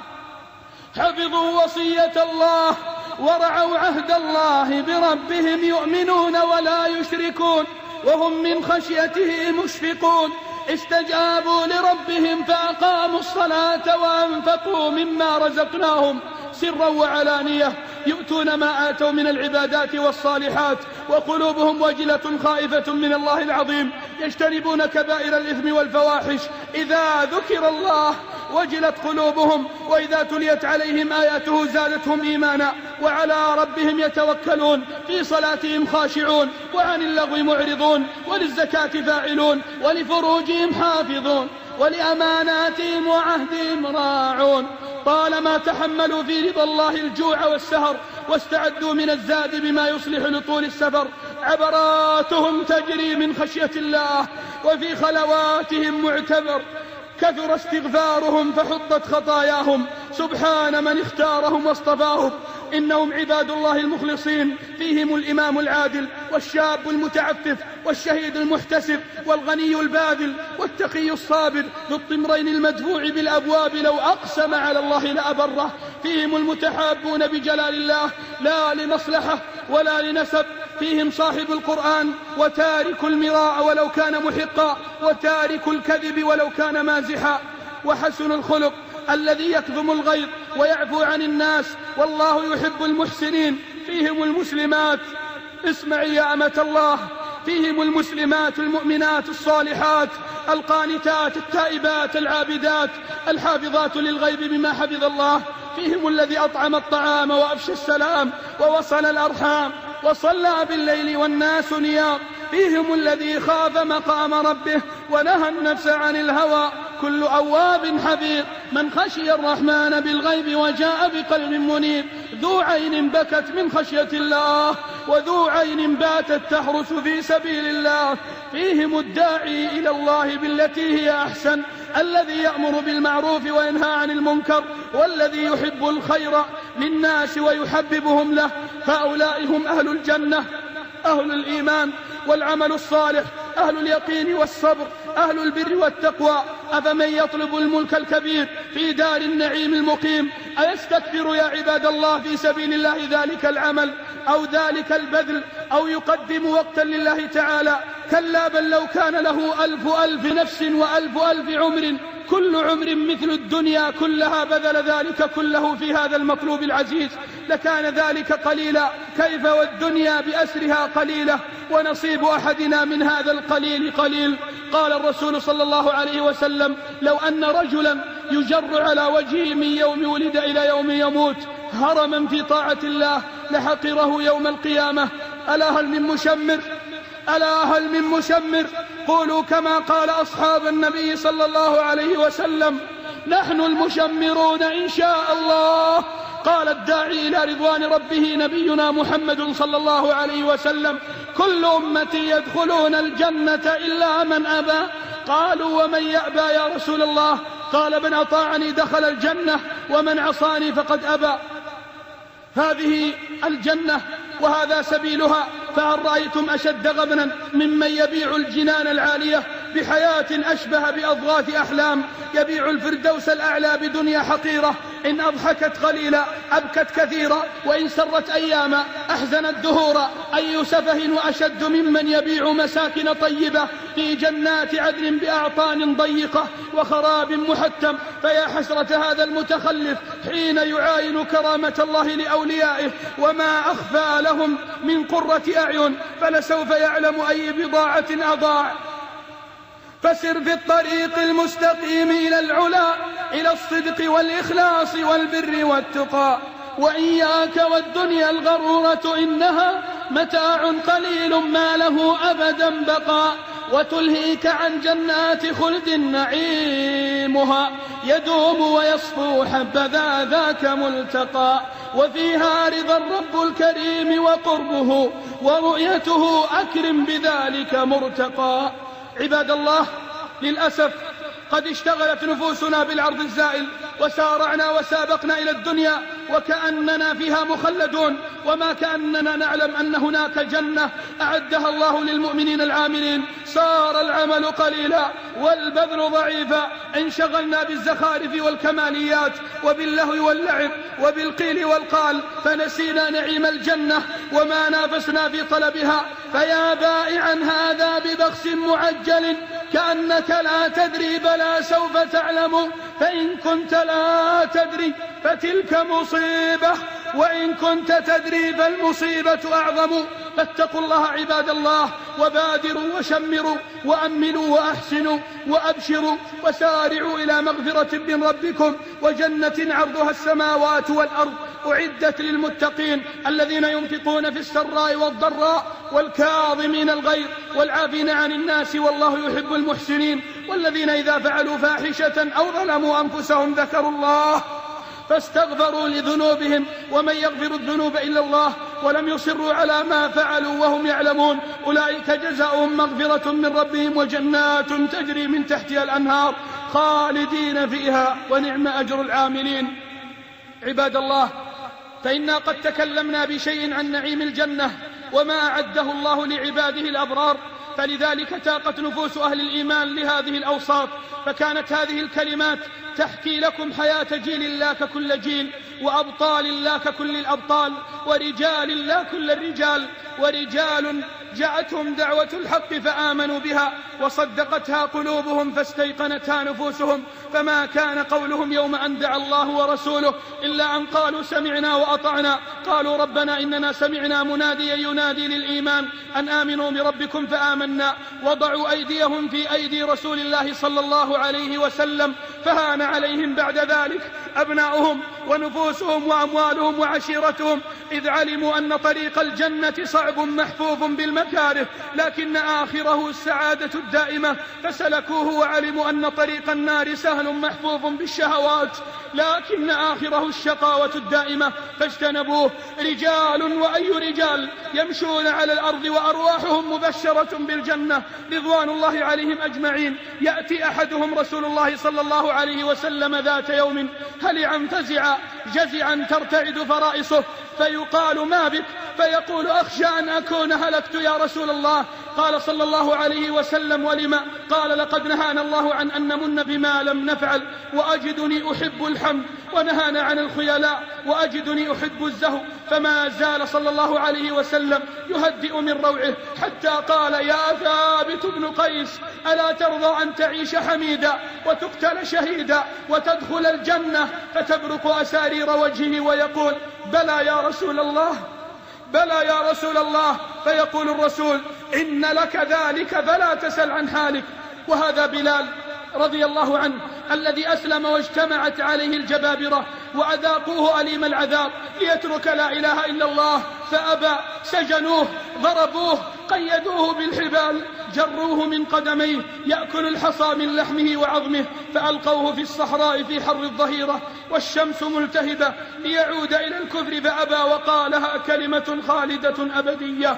حفظوا وصية الله ورعوا عهد الله بربهم، يؤمنون ولا يشركون وهم من خشيته مشفقون. استجابوا لربهم فأقاموا الصلاة وأنفقوا مما رزقناهم سرا وعلانية، يؤتون ما آتوا من العبادات والصالحات وقلوبهم وجلة خائفة من الله العظيم، يجتنبون كبائر الإثم والفواحش، إذا ذكر الله وجلت قلوبهم وإذا تليت عليهم آياته زادتهم إيمانا، وعلى ربهم يتوكلون، في صلاتهم خاشعون، وعن اللغو معرضون، وللزكاة فاعلون، ولفروجهم حافظون، ولأماناتهم وعهدهم راعون. طالما تحملوا في رضا الله الجوع والسهر واستعدوا من الزاد بما يصلح لطول السفر، عبراتهم تجري من خشية الله، وفي خلواتهم معتبر، كثر استغفارهم فحطت خطاياهم، سبحان من اختارهم واصطفاهم. إنهم عباد الله المخلصين، فيهم الإمام العادل والشاب المتعفف والشهيد المحتسب والغني الباذل والتقي الصابر، ذو الطمرين المدفوع بالأبواب لو أقسم على الله لأبره. فيهم المتحابون بجلال الله لا لمصلحة ولا لنسب، فيهم صاحب القرآن وتارك المراء ولو كان محقا، وتارك الكذب ولو كان مازحا. وحسن الخلق الذي يكظم الغيظ ويعفو عن الناس، والله يحب المحسنين. فيهم المسلمات، اسمعي يا أمة الله، فيهم المسلمات المؤمنات الصالحات القانتات التائبات العابدات الحافظات للغيب بما حفظ الله. فيهم الذي أطعم الطعام وأفشى السلام ووصل الأرحام وصلى بالليل والناس نيام. فيهم الذي خاف مقام ربه ونهى النفس عن الهوى. كل أواب حفيظ من خشي الرحمن بالغيب وجاء بقلب منيب، ذو عين بكت من خشية الله وذو عين باتت تحرس في سبيل الله. فيهم الداعي إلى الله بالتي هي أحسن، الذي يأمر بالمعروف وينهى عن المنكر، والذي يحب الخير للناس ويحببهم له. هؤلاء هم أهل الجنة، أهل الإيمان والعمل الصالح، أهل اليقين والصبر، أهل البر والتقوى. أفمن يطلب الملك الكبير في دار النعيم المقيم أيستكبر يا عباد الله في سبيل الله ذلك العمل أو ذلك البذل أو يقدم وقتا لله تعالى؟ كلا، بل لو كان له ألف ألف نفس وألف ألف عمر كل عمر مثل الدنيا كلها بذل ذلك كله في هذا المطلوب العزيز لكان ذلك قليلا. كيف والدنيا بأسرها قليلة ونصيب أحدنا من هذا القليل قليل؟ قال الرسول صلى الله عليه وسلم: لو أن رجلا يجر على وجهه من يوم ولد إلى يوم يموت هرما في طاعة الله لحقره يوم القيامة. ألا هل من مشمر؟ ألا هل من مشمر؟ قولوا كما قال أصحاب النبي صلى الله عليه وسلم: نحن المشمرون إن شاء الله. قال الداعي إلى رضوان ربه نبينا محمد صلى الله عليه وسلم: كل أمتي يدخلون الجنة إلا من أبى. قالوا: ومن يأبى يا رسول الله؟ قال: من أطاعني دخل الجنة ومن عصاني فقد أبى. هذه الجنة وهذا سبيلها، فهل رأيتم أشد غبنا ممن يبيع الجنان العالية بحياة أشبه بأضغاث أحلام، يبيع الفردوس الأعلى بدنيا حقيرة، إن أضحكت قليلا أبكت كثيرا، وإن سرت أياما أحزنت دهورا. أي سفه وأشد ممن يبيع مساكن طيبة في جنات عدن بأعطان ضيقة وخراب محتم. فيا حسرة هذا المتخلف حين يعاين كرامة الله لأوليائه وما أخفى لهم من قرة أعين، فلسوف يعلم أي بضاعة أضاع. فسر في الطريق المستقيم إلى العلا، إلى الصدق والإخلاص والبر والتقى، وإياك والدنيا الغرورة إنها متاع قليل ما له أبدا بقاء، وتلهيك عن جنات خلد نعيمها يدوم ويصفو حبذا ذاك ملتقى، وفيها رضا الرب الكريم وقربه ورؤيته أكرم بذلك مرتقى. عباد الله، للأسف قد اشتغلت نفوسنا بالعرض الزائل، وسارعنا وسابقنا إلى الدنيا وكأننا فيها مخلدون، وما كأننا نعلم أن هناك جنة أعدها الله للمؤمنين العاملين. صار العمل قليلا والبذل ضعيفا، انشغلنا بالزخارف والكماليات وباللهو واللعب وبالقيل والقال، فنسينا نعيم الجنة وما نافسنا في طلبها. فيا بائعا هذا ببخس معجل كأنك لا تدري بلى سوف تعلم، فإن كنت لا تدري فتلك مصيبة، وإن كنت تدري فالمصيبة أعظم. فاتقوا الله عباد الله، وبادروا وشمروا وأملوا وأحسنوا وأبشروا، وسارعوا إلى مغفرة من ربكم وجنة عرضها السماوات والأرض أعدت للمتقين الذين ينفقون في السراء والضراء والكاظمين الغيظ والعافين عن الناس والله يحب المحسنين، والذين إذا فعلوا فاحشة أو ظلموا أنفسهم ذكروا الله فاستغفروا لذنوبهم ومن يغفر الذنوب إلا الله ولم يصروا على ما فعلوا وهم يعلمون، أولئك جزاؤهم مغفرة من ربهم وجنات تجري من تحتها الأنهار خالدين فيها ونعم أجر العاملين. عباد الله، فإنا قد تكلمنا بشيء عن نعيم الجنة وما أعده الله لعباده الأبرار، فلذلك تاقت نفوس أهل الإيمان لهذه الأوصاف، فكانت هذه الكلمات تحكي لكم حياة جيل الله ككل جيل، وأبطال الله ككل الأبطال، ورجال الله كل الرجال، ورجال جاءتهم دعوة الحق فآمنوا بها وصدقتها قلوبهم فاستيقنتها نفوسهم، فما كان قولهم يوم أن دعا الله ورسوله إلا أن قالوا سمعنا وأطعنا. قالوا ربنا إننا سمعنا مناديا ينادي للإيمان أن آمنوا بربكم فآمنا، وضعوا أيديهم في أيدي رسول الله صلى الله عليه وسلم، فهان عليهم بعد ذلك أبناؤهم ونفوسهم وأموالهم وعشيرتهم، إذ علموا أن طريق الجنة صعب محفوف بالمكاره لكن آخره السعادة الدائمة، فسلكوه، وعلموا أن طريق النار سهل محفوف بالشهوات لكن آخره الشقاوة الدائمة فاجتنبوه. رجال وأي رجال يمشون على الأرض وأرواحهم مبشرة بالجنة رضوان الله عليهم أجمعين. يأتي أحدهم رسول الله صلى الله عليه وسلم ذات يوم هلعا فزعا جزعا ترتعد فرائصه، فيقال ما بك؟ فيقول أخشى أن أكون هلكت يا رسول الله. قال صلى الله عليه وسلم ولما؟ قال لقد نهانا الله عن أن نمن بما لم نفعل وأجدني أحب الحمد، ونهانا عن الخيلاء وأجدني أحب الزهو. فما زال صلى الله عليه وسلم يهدئ من روعه حتى قال يا ثابت بن قيس ألا ترضى أن تعيش حميدا وتقتل شهيدا وتدخل الجنة؟ فتبرق أسارير وجهه ويقول بلى يا رسول الله، بلى يا رسول الله. فيقول الرسول إن لك ذلك فلا تسل عن حالك. وهذا بلال رضي الله عنه الذي أسلم واجتمعت عليه الجبابرة وأذاقوه أليم العذاب ليترك لا إله إلا الله فأبى، سجنوه، ضربوه، قيدوه بالحبال، جروه من قدميه يأكل الحصى من لحمه وعظمه، فألقوه في الصحراء في حر الظهيرة والشمس ملتهبة ليعود إلى الكفر فأبى، وقالها كلمة خالدة أبدية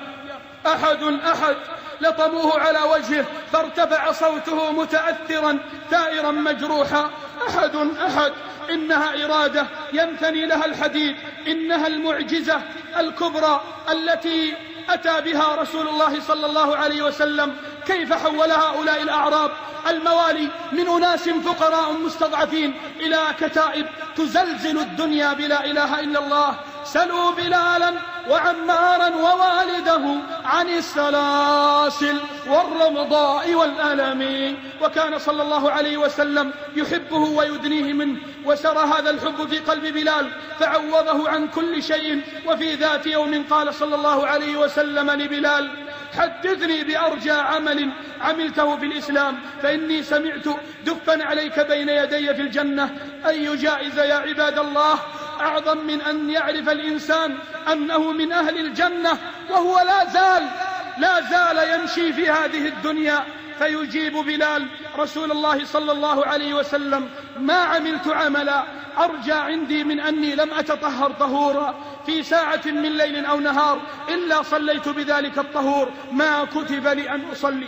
أحد أحد. لطموه على وجهه فارتفع صوته متأثرا ثائرا مجروحا أحد أحد. إنها إرادة ينثني لها الحديد، إنها المعجزة الكبرى التي أتى بها رسول الله صلى الله عليه وسلم كيف حول هؤلاء الأعراب الموالي من أناس فقراء مستضعفين إلى كتائب تزلزل الدنيا بلا إله إلا الله. سلوا بلالا وعمارا ووالده عن السلاسل والرمضاء والألم. وكان صلى الله عليه وسلم يحبه ويدنيه منه، وسرى هذا الحب في قلب بلال فعوضه عن كل شيء. وفي ذات يوم قال صلى الله عليه وسلم لبلال: حدثني بأرجى عمل عملته في الإسلام، فإني سمعت دفا عليك بين يدي في الجنة. أي جائزة يا عباد الله أعظم من أن يعرف الإنسان أنه من أهل الجنة وهو لا زال لا زال يمشي في هذه الدنيا؟ فيجيب بلال رسول الله صلى الله عليه وسلم: ما عملت عملا أرجى عندي من أني لم أتطهر طهورا في ساعة من ليل أو نهار إلا صليت بذلك الطهور ما كتب لي أن أصلي.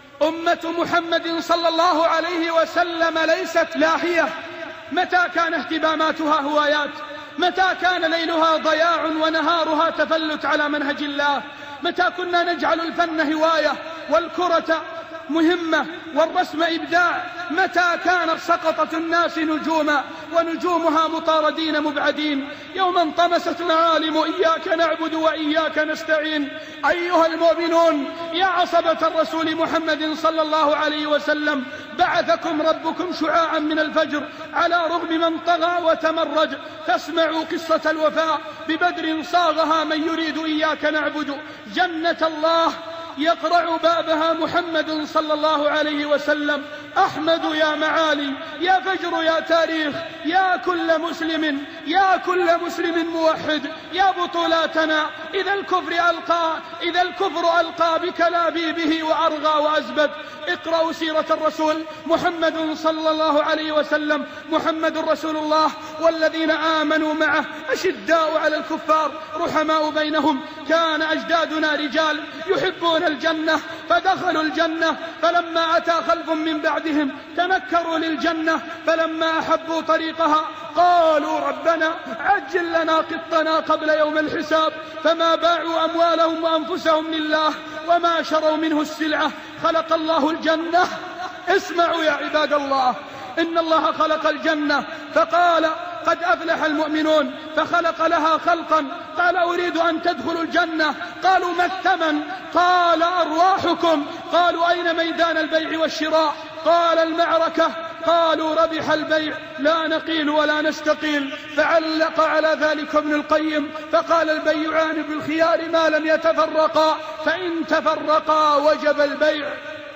أمة محمد صلى الله عليه وسلم ليست لاهية. متى كان اهتماماتها هوايات؟ متى كان ليلها ضياع ونهارها تفلت على منهج الله؟ متى كنا نجعل الفن هواية والكرة مهمة والرسم إبداع؟ متى كانت سقطت الناس نجوما ونجومها مطاردين مبعدين؟ يوم انطمست العالم إياك نعبد وإياك نستعين. أيها المؤمنون يا عصبة الرسول محمد صلى الله عليه وسلم، بعثكم ربكم شعاعا من الفجر على رغم من طغى وتمرج. فاسمعوا قصة الوفاء ببدر صاغها من يريد إياك نعبد. جنة الله يقرع بابها محمد صلى الله عليه وسلم. أحمد يا معالي، يا فجر يا تاريخ، يا كل مسلم، يا كل مسلم موحد، يا بطولاتنا إذا الكفر ألقى إذا الكفر ألقى بكلابيبه وأرغى وأزبد. اقرأوا سيرة الرسول محمد صلى الله عليه وسلم. محمد رسول الله والذين آمنوا معه أشداء على الكفار رحماء بينهم. كان أجدادنا رجال يحبون الجنة فدخلوا الجنة، فلما أتى خلف من بعدهم تنكروا للجنة، فلما أحبوا طريقها قالوا ربنا عجل لنا قطنا قبل يوم الحساب. فما باعوا أموالهم وأنفسهم لله وما شروا منه السلعة. خلق الله الجنة. اسمعوا يا عباد الله، إن الله خلق الجنة فقال قد أفلح المؤمنون، فخلق لها خلقا. قال أريد أن تدخلوا الجنة. قالوا ما الثمن؟ قال أرواحكم. قالوا أين ميدان البيع والشراء؟ قال المعركة. قالوا ربح البيع لا نقيل ولا نستقيل. فعلق على ذلك ابن القيم فقال البيعان بالخيار ما لم يتفرقا، فإن تفرقا وجب البيع.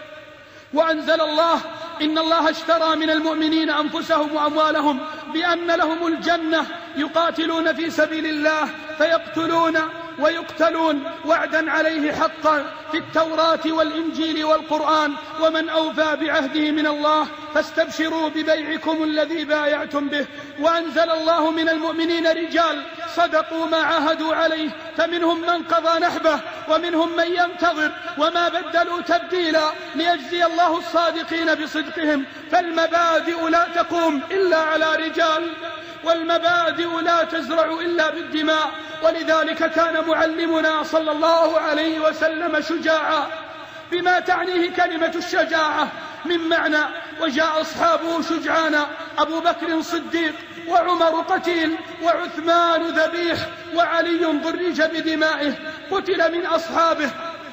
وأنزل الله إن الله اشترى من المؤمنين أنفسهم وأموالهم بأن لهم الجنة يقاتلون في سبيل الله فيقتلون ويقتلون وعدا عليه حقا في التوراة والإنجيل والقرآن. ومن أوفى بعهده من الله فاستبشروا ببيعكم الذي بايعتم به. وأنزل الله من المؤمنين رجال صدقوا ما عاهدوا عليه، فمنهم من قضى نحبه ومنهم من ينتظر وما بدلوا تبديلا ليجزي الله الصادقين بصدقهم. فالمبادئ لا تقوم إلا على رجال، والمبادئ لا تزرع إلا بالدماء. ولذلك كان معلمنا صلى الله عليه وسلم شجاعا بما تعنيه كلمة الشجاعة من معنى. وجاء أصحابه شجعانا: أبو بكر صديق، وعمر قتيل، وعثمان ذبيح، وعلي ضرج بدمائه. قتل من أصحابه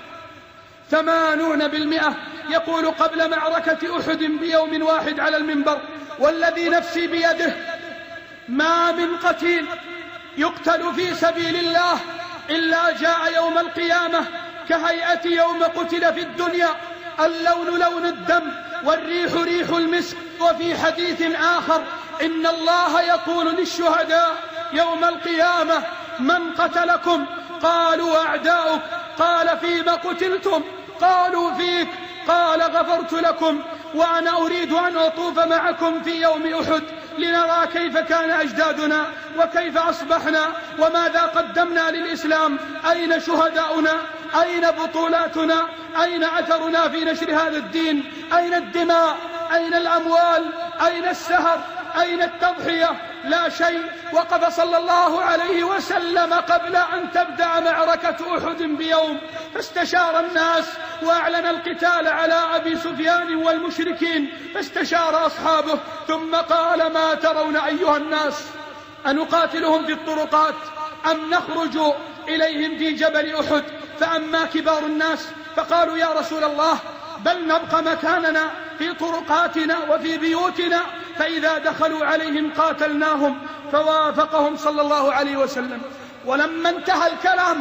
ثمانون بالمئة. يقول قبل معركة أحد بيوم واحد على المنبر: والذي نفسي بيده ما من قتيل يقتل في سبيل الله إلا جاء يوم القيامة كهيئة يوم قتل في الدنيا، اللون لون الدم والريح ريح المسك. وفي حديث آخر إن الله يقول للشهداء يوم القيامة: من قتلكم؟ قالوا أعداؤك. قال فيما قتلتم؟ قالوا فيك. قال غفرت لكم وأنا أريد أن أطوف معكم في يوم أحد لنرى كيف كان أجدادنا وكيف أصبحنا وماذا قدمنا للإسلام. أين شهداؤنا؟ أين بطولاتنا؟ أين أثرنا في نشر هذا الدين؟ أين الدماء؟ أين الأموال؟ أين السهر؟ أين التضحية؟ لا شيء. وقف صلى الله عليه وسلم قبل أن تبدأ معركة أحد بيوم، فاستشار الناس وأعلن القتال على أبي سفيان والمشركين، فاستشار أصحابه ثم قال: ما ترون أيها الناس، أنقاتلهم في الطرقات أم نخرج إليهم في جبل أحد؟ فأما كبار الناس فقالوا: يا رسول الله، بل نبقى مكاننا في طرقاتنا وفي بيوتنا، فإذا دخلوا عليهم قاتلناهم. فوافقهم صلى الله عليه وسلم. ولما انتهى الكلام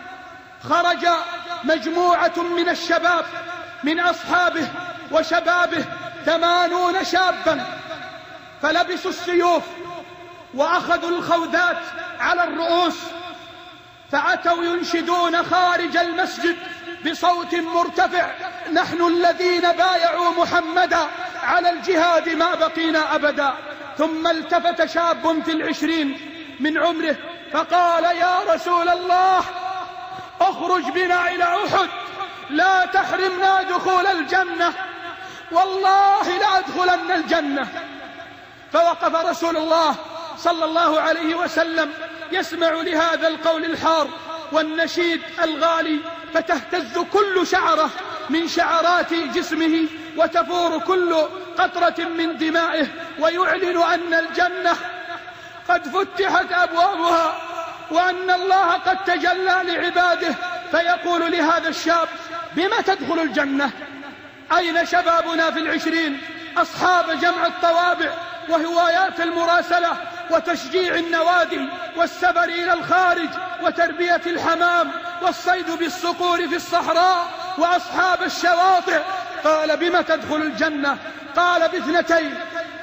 خرج مجموعة من الشباب من أصحابه وشبابه، ثمانون شابا، فلبسوا السيوف وأخذوا الخوذات على الرؤوس، فأتوا ينشدون خارج المسجد بصوت مرتفع: نحن الذين بايعوا محمدا على الجهاد ما بقينا أبدا. ثم التفت شاب في العشرين من عمره فقال: يا رسول الله، اخرج بنا إلى أحد، لا تحرمنا دخول الجنة، والله لأدخلن الجنة. فوقف رسول الله صلى الله عليه وسلم يسمع لهذا القول الحار والنشيد الغالي، فتهتز كل شعرة من شعرات جسمه وتفور كل قطرة من دمائه، ويعلن أن الجنة قد فتحت أبوابها وأن الله قد تجلى لعباده. فيقول لهذا الشاب: بما تدخل الجنة؟ أين شبابنا في العشرين أصحاب جمع الطوابع وهوايات المراسلة وتشجيع النوادي والسفر إلى الخارج وتربية الحمام والصيد بالصقور في الصحراء وأصحاب الشواطئ؟ قال: بما تدخل الجنة؟ قال: باثنتين: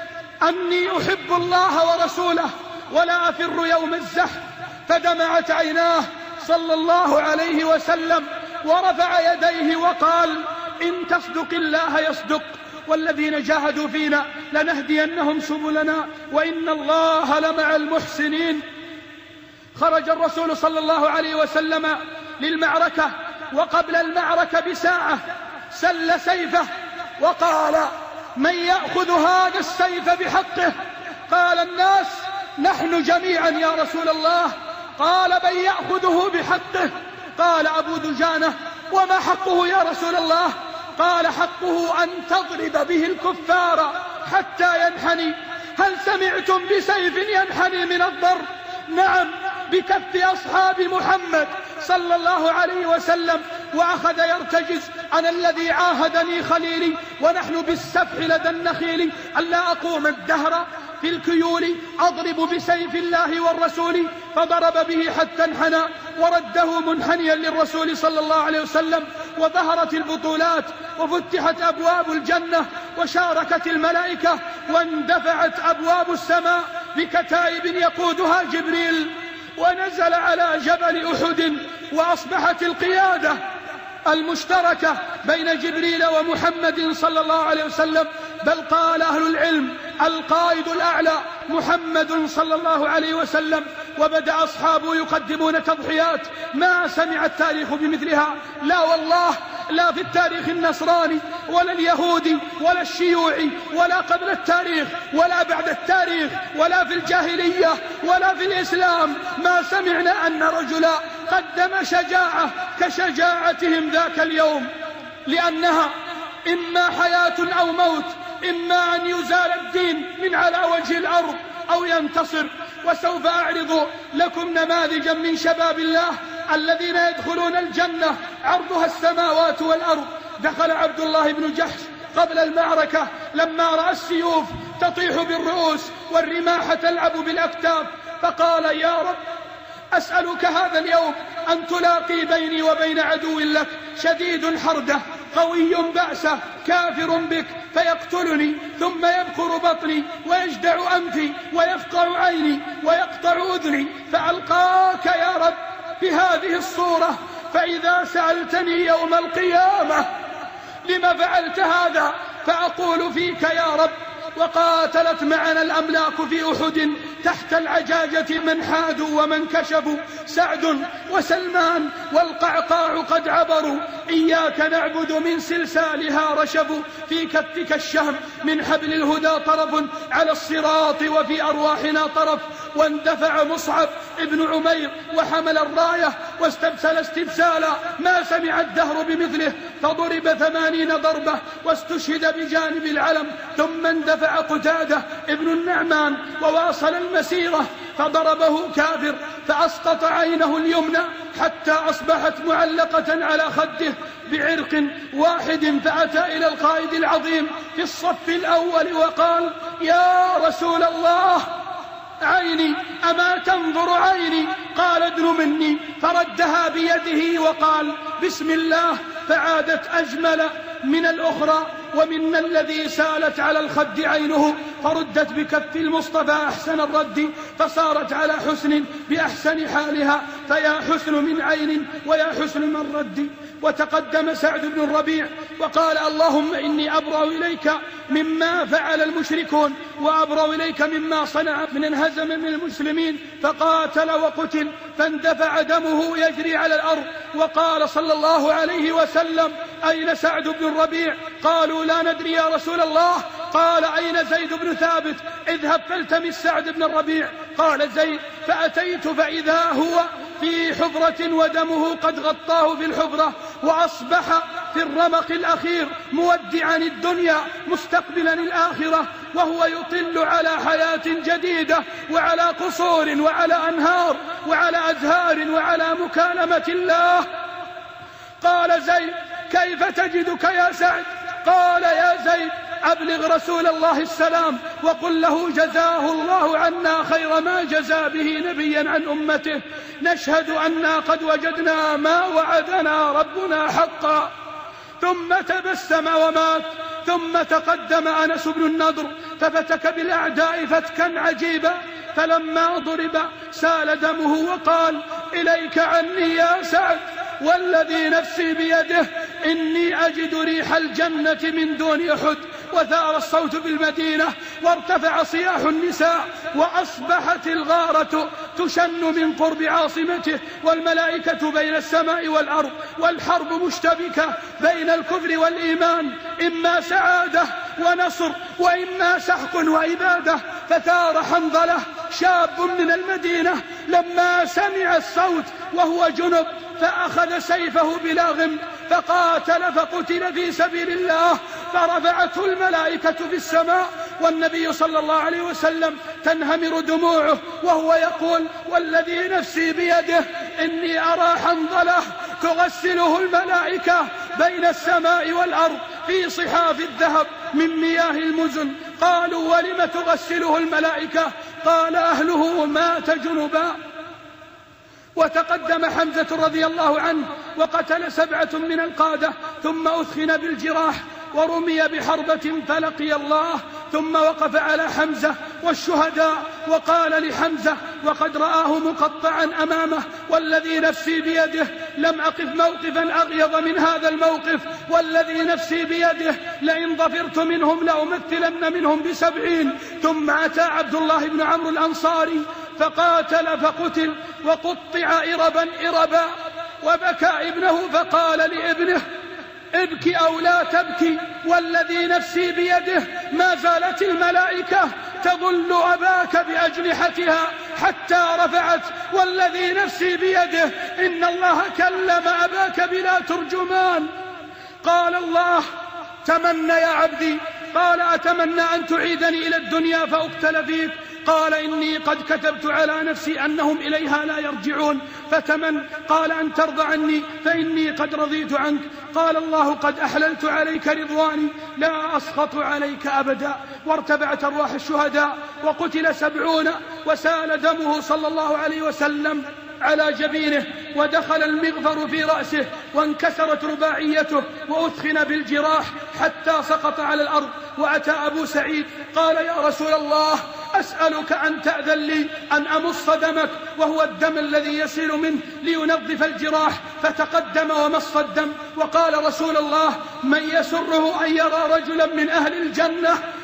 أني أحب الله ورسوله ولا أفر يوم الزحف. فدمعت عيناه صلى الله عليه وسلم ورفع يديه وقال: إن تصدق الله يصدق، والذين جاهدوا فينا لنهدينهم سبلنا وإن الله لمع المحسنين. خرج الرسول صلى الله عليه وسلم للمعركة، وقبل المعركة بساعة سل سيفه وقال: من يأخذ هذا السيف بحقه؟ قال الناس: نحن جميعا يا رسول الله. قال: من يأخذه بحقه؟ قال أبو دجانة: وما حقه يا رسول الله؟ قال: حقه أن تضرب به الكفار حتى ينحني. هل سمعتم بسيف ينحني من الضرب؟ نعم، بكف أصحاب محمد صلى الله عليه وسلم. وأخذ يرتجز: أنا الذي عاهدني خليلي ونحن بالسفح لدى النخيل ألا أقوم الدهر في الكيول أضرب بسيف الله والرسول. فضرب به حتى انحنى ورده منحنيا للرسول صلى الله عليه وسلم. وظهرت البطولات وفتحت أبواب الجنة وشاركت الملائكة واندفعت أبواب السماء بكتائب يقودها جبريل، ونزل على جبل أحد، وأصبحت القيادة المشتركة بين جبريل ومحمد صلى الله عليه وسلم. بل قال أهل العلم: القائد الأعلى محمد صلى الله عليه وسلم. وبدأ أصحابه يقدمون تضحيات ما سمع التاريخ بمثلها، لا والله، لا في التاريخ النصراني ولا اليهودي ولا الشيوعي ولا قبل التاريخ ولا بعد التاريخ ولا في الجاهلية ولا في الإسلام ما سمعنا أن رجلا قدم شجاعة كشجاعتهم ذاك اليوم، لأنها إما حياة أو موت، إما أن يزال الدين من على وجه الأرض أو ينتصر. وسوف أعرض لكم نماذجا من شباب الله الذين يدخلون الجنة عرضها السماوات والأرض. دخل عبد الله بن جحش قبل المعركة لما رأى السيوف تطيح بالرؤوس والرماح تلعب بالأكتاف، فقال: يا رب، أسألك هذا اليوم أن تلاقي بيني وبين عدو لك شديد حرده قوي بأسه كافر بك فيقتلني ثم يبقر بطني ويجدع أنفي ويفقع عيني ويقطع أذني، فألقاك يا رب بهذه الصورة، فإذا سألتني يوم القيامة لما فعلت هذا فأقول فيك يا رب: وقاتلت معنا الأملاك في أحد تحت العجاجة من حادوا ومن كشفوا، سعد وسلمان والقعقاع قد عبروا، إياك نعبد من سلسالها رشفوا، في كفك الشهم من حبل الهدى طرف، على الصراط وفي أرواحنا طرف. واندفع مصعب ابن عمير وحمل الراية واستبسل استبسالا ما سمع الدهر بمثله، فضرب ثمانين ضربة واستشهد بجانب العلم. ثم اندفع قتادة ابن النعمان وواصل المسيرة، فضربه كافر فأسقط عينه اليمنى حتى أصبحت معلقة على خده بعرق واحد، فأتى إلى القائد العظيم في الصف الأول وقال: يا رسول الله، عيني أما تنظر عيني؟ قال: ادن مني. فردها بيده وقال: بسم الله، فعادت أجمل من الأخرى، ومن الذي سالت على الخد عينه، فردت بكف المصطفى أحسن الرد، فصارت على حسن بأحسن حالها، فيا حسن من عين ويا حسن من رد. وتقدم سعد بن الربيع وقال: اللهم إني أبرأ إليك مما فعل المشركون، وأبرأ إليك مما صنع من انهزم من المسلمين، فقاتل وقتل، فاندفع دمه يجري على الأرض. وقال صلى الله عليه وسلم: أين سعد بن الربيع؟ قالوا: لا ندري يا رسول الله. قال: أين زيد بن ثابت؟ اذهب فالتمس سعد بن الربيع. قال زيد: فأتيت فإذا هو في حفرة ودمه قد غطاه في الحفرة، وأصبح في الرمق الأخير مودعا الدنيا مستقبلا الآخرة، وهو يطل على حياة جديدة وعلى قصور وعلى أنهار وعلى أزهار وعلى مكالمة الله. قال زيد: كيف تجدك يا سعد؟ قال: يا زيد، أبلغ رسول الله السلام وقل له جزاه الله عنا خير ما جزى به نبيا عن أمته، نشهد أنا قد وجدنا ما وعدنا ربنا حقا. ثم تبسم ومات. ثم تقدم أنس بن النضر ففتك بالأعداء فتكا عجيبا، فلما ضرب سال دمه وقال: إليك عني يا سعد، والذي نفسي بيده إني أجد ريح الجنة من دون أحد. وثار الصوت بالمدينة وارتفع صياح النساء، وأصبحت الغارة تشن من قرب عاصمته، والملائكة بين السماء والأرض، والحرب مشتبكة بين الكفر والإيمان، إما سعادة ونصر وإما سحق وإبادة. فثار حنظلة شاب من المدينة لما سمع الصوت وهو جنب، فأخذ سيفه بلا غم فقاتل فقتل في سبيل الله، فرفعته الملائكة في السماء، والنبي صلى الله عليه وسلم تنهمر دموعه وهو يقول: والذي نفسي بيده إني أرى حنظلة تغسله الملائكة بين السماء والأرض في صحاف الذهب من مياه المزن. قالوا: ولم تغسله الملائكة؟ قال: أهله مات جنبا. وتقدم حمزة رضي الله عنه وقتل سبعة من القادة، ثم أثخن بالجراح ورمي بحربة فلقي الله. ثم وقف على حمزة والشهداء وقال لحمزة وقد رآه مقطعا أمامه: والذي نفسي بيده لم أقف موقفا أغيظ من هذا الموقف، والذي نفسي بيده لئن ظفرت منهم لأمثلن منهم بسبعين. ثم أتى عبد الله بن عمرو الأنصاري فقاتل فقتل وقطع إربا إربا، وبكى ابنه فقال لابنه: ابكي أو لا تبكي، والذي نفسي بيده ما زالت الملائكة تظل أباك بأجنحتها حتى رفعت، والذي نفسي بيده إن الله كلم أباك بلا ترجمان. قال الله: تمنى يا عبدي. قال: أتمنى أن تعيدني إلى الدنيا فأقتل فيك؟ قال: إني قد كتبت على نفسي أنهم إليها لا يرجعون، فتمن. قال: أن ترضى عني فإني قد رضيت عنك. قال الله: قد أحللت عليك رضواني لا أسخط عليك أبدا. وارتبعت أرواح الشهداء وقتل سبعون، وسال دمه صلى الله عليه وسلم على جبينه، ودخل المغفر في رأسه، وانكسرت رباعيته، وأثخن بالجراح حتى سقط على الأرض. وأتى أبو سعيد قال: يا رسول الله، أسألك أن تأذن لي أن أمص دمك، وهو الدم الذي يسيل منه، لينظف الجراح. فتقدم ومص الدم، وقال رسول الله: من يسره أن يرى رجلا من أهل الجنة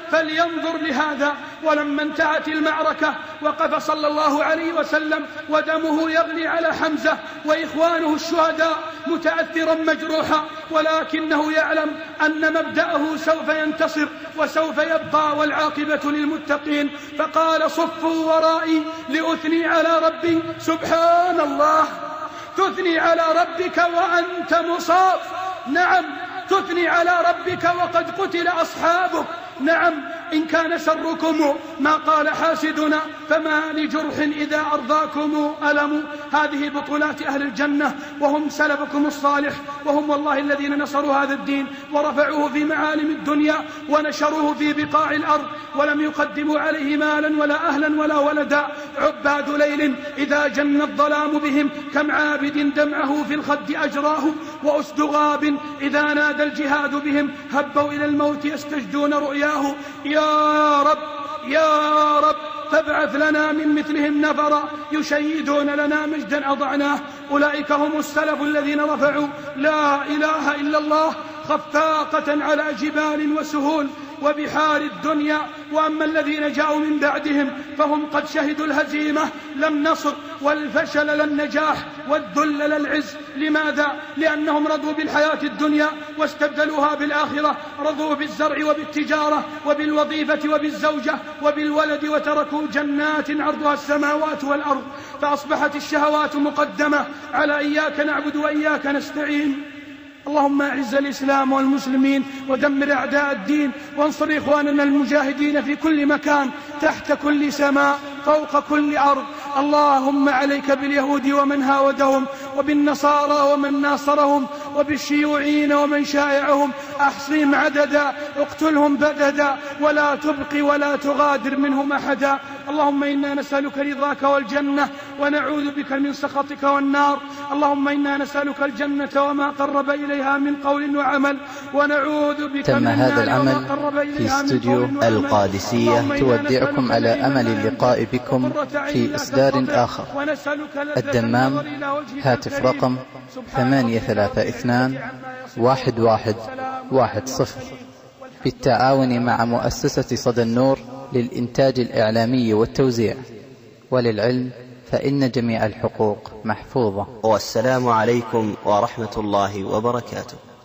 فلينظر لهذا. ولما انتهت المعركة وقف صلى الله عليه وسلم ودمه يغلي على حمزة وإخوانه الشهداء متأثرا مجروحا، ولكنه يعلم أن مبدأه سوف ينتصر وسوف يبقى والعاقبة للمتقين، فقال: صفوا ورائي لأثني على ربي. سبحان الله، تثني على ربك وأنت مصاب. نعم، تثني على ربك وقد قتل أصحابك. نعم، إن كان شركم ما قال حاسدنا فما لجرح إذا أرضاكم ألم. هذه بطولات أهل الجنة، وهم سلفكم الصالح، وهم والله الذين نصروا هذا الدين ورفعوه في معالم الدنيا ونشروه في بقاع الأرض، ولم يقدموا عليه مالا ولا أهلا ولا ولدا. عباد ليل إذا جن الظلام بهم، كم عابد دمعه في الخد أجراه، وأسد غاب إذا نادى الجهاد بهم، هبوا إلى الموت يستجدون رؤياه. يا رب يا رب فابعث لنا من مثلهم نفرا يشيدون لنا مجدا أضعناه. أولئك هم السلف الذين رفعوا لا إله إلا الله خفاقة على جبال وسهول وبحار الدنيا. وأما الذين جاءوا من بعدهم فهم قد شهدوا الهزيمة لا النصر، والفشل لا النجاح، والذل لا العز. لماذا؟ لأنهم رضوا بالحياة الدنيا واستبدلوها بالآخرة، رضوا بالزرع وبالتجارة وبالوظيفة وبالزوجة وبالولد، وتركوا جنات عرضها السماوات والأرض، فأصبحت الشهوات مقدمة على إياك نعبد وإياك نستعين. اللهم أعز الإسلام والمسلمين ودمر أعداء الدين، وانصر إخواننا المجاهدين في كل مكان، تحت كل سماء، فوق كل أرض. اللهم عليك باليهود ومن هاودهم، وبالنصارى ومن ناصرهم، وبالشيوعيين ومن شائعهم، أحصهم عددا، اقتلهم بددا، ولا تبقي ولا تغادر منهم أحدا. اللهم إنا نسألك رضاك والجنة، ونعوذ بك من سخطك والنار. اللهم إنا نسألك الجنة وما قرب إليها من قول وعمل، ونعوذ بك تم من هذا النار وما العمل قرب إليها في من استوديو قول وعمل. القادسية. تودعكم على أمل اللقاء بكم في إصدار آخر. الدمام، هاتف رقم ثمانية ثلاثة اثنان واحد واحد واحد صفر، بالتعاون مع مؤسسة صدى النور للإنتاج الإعلامي والتوزيع. وللعلم فإن جميع الحقوق محفوظة. والسلام عليكم ورحمة الله وبركاته.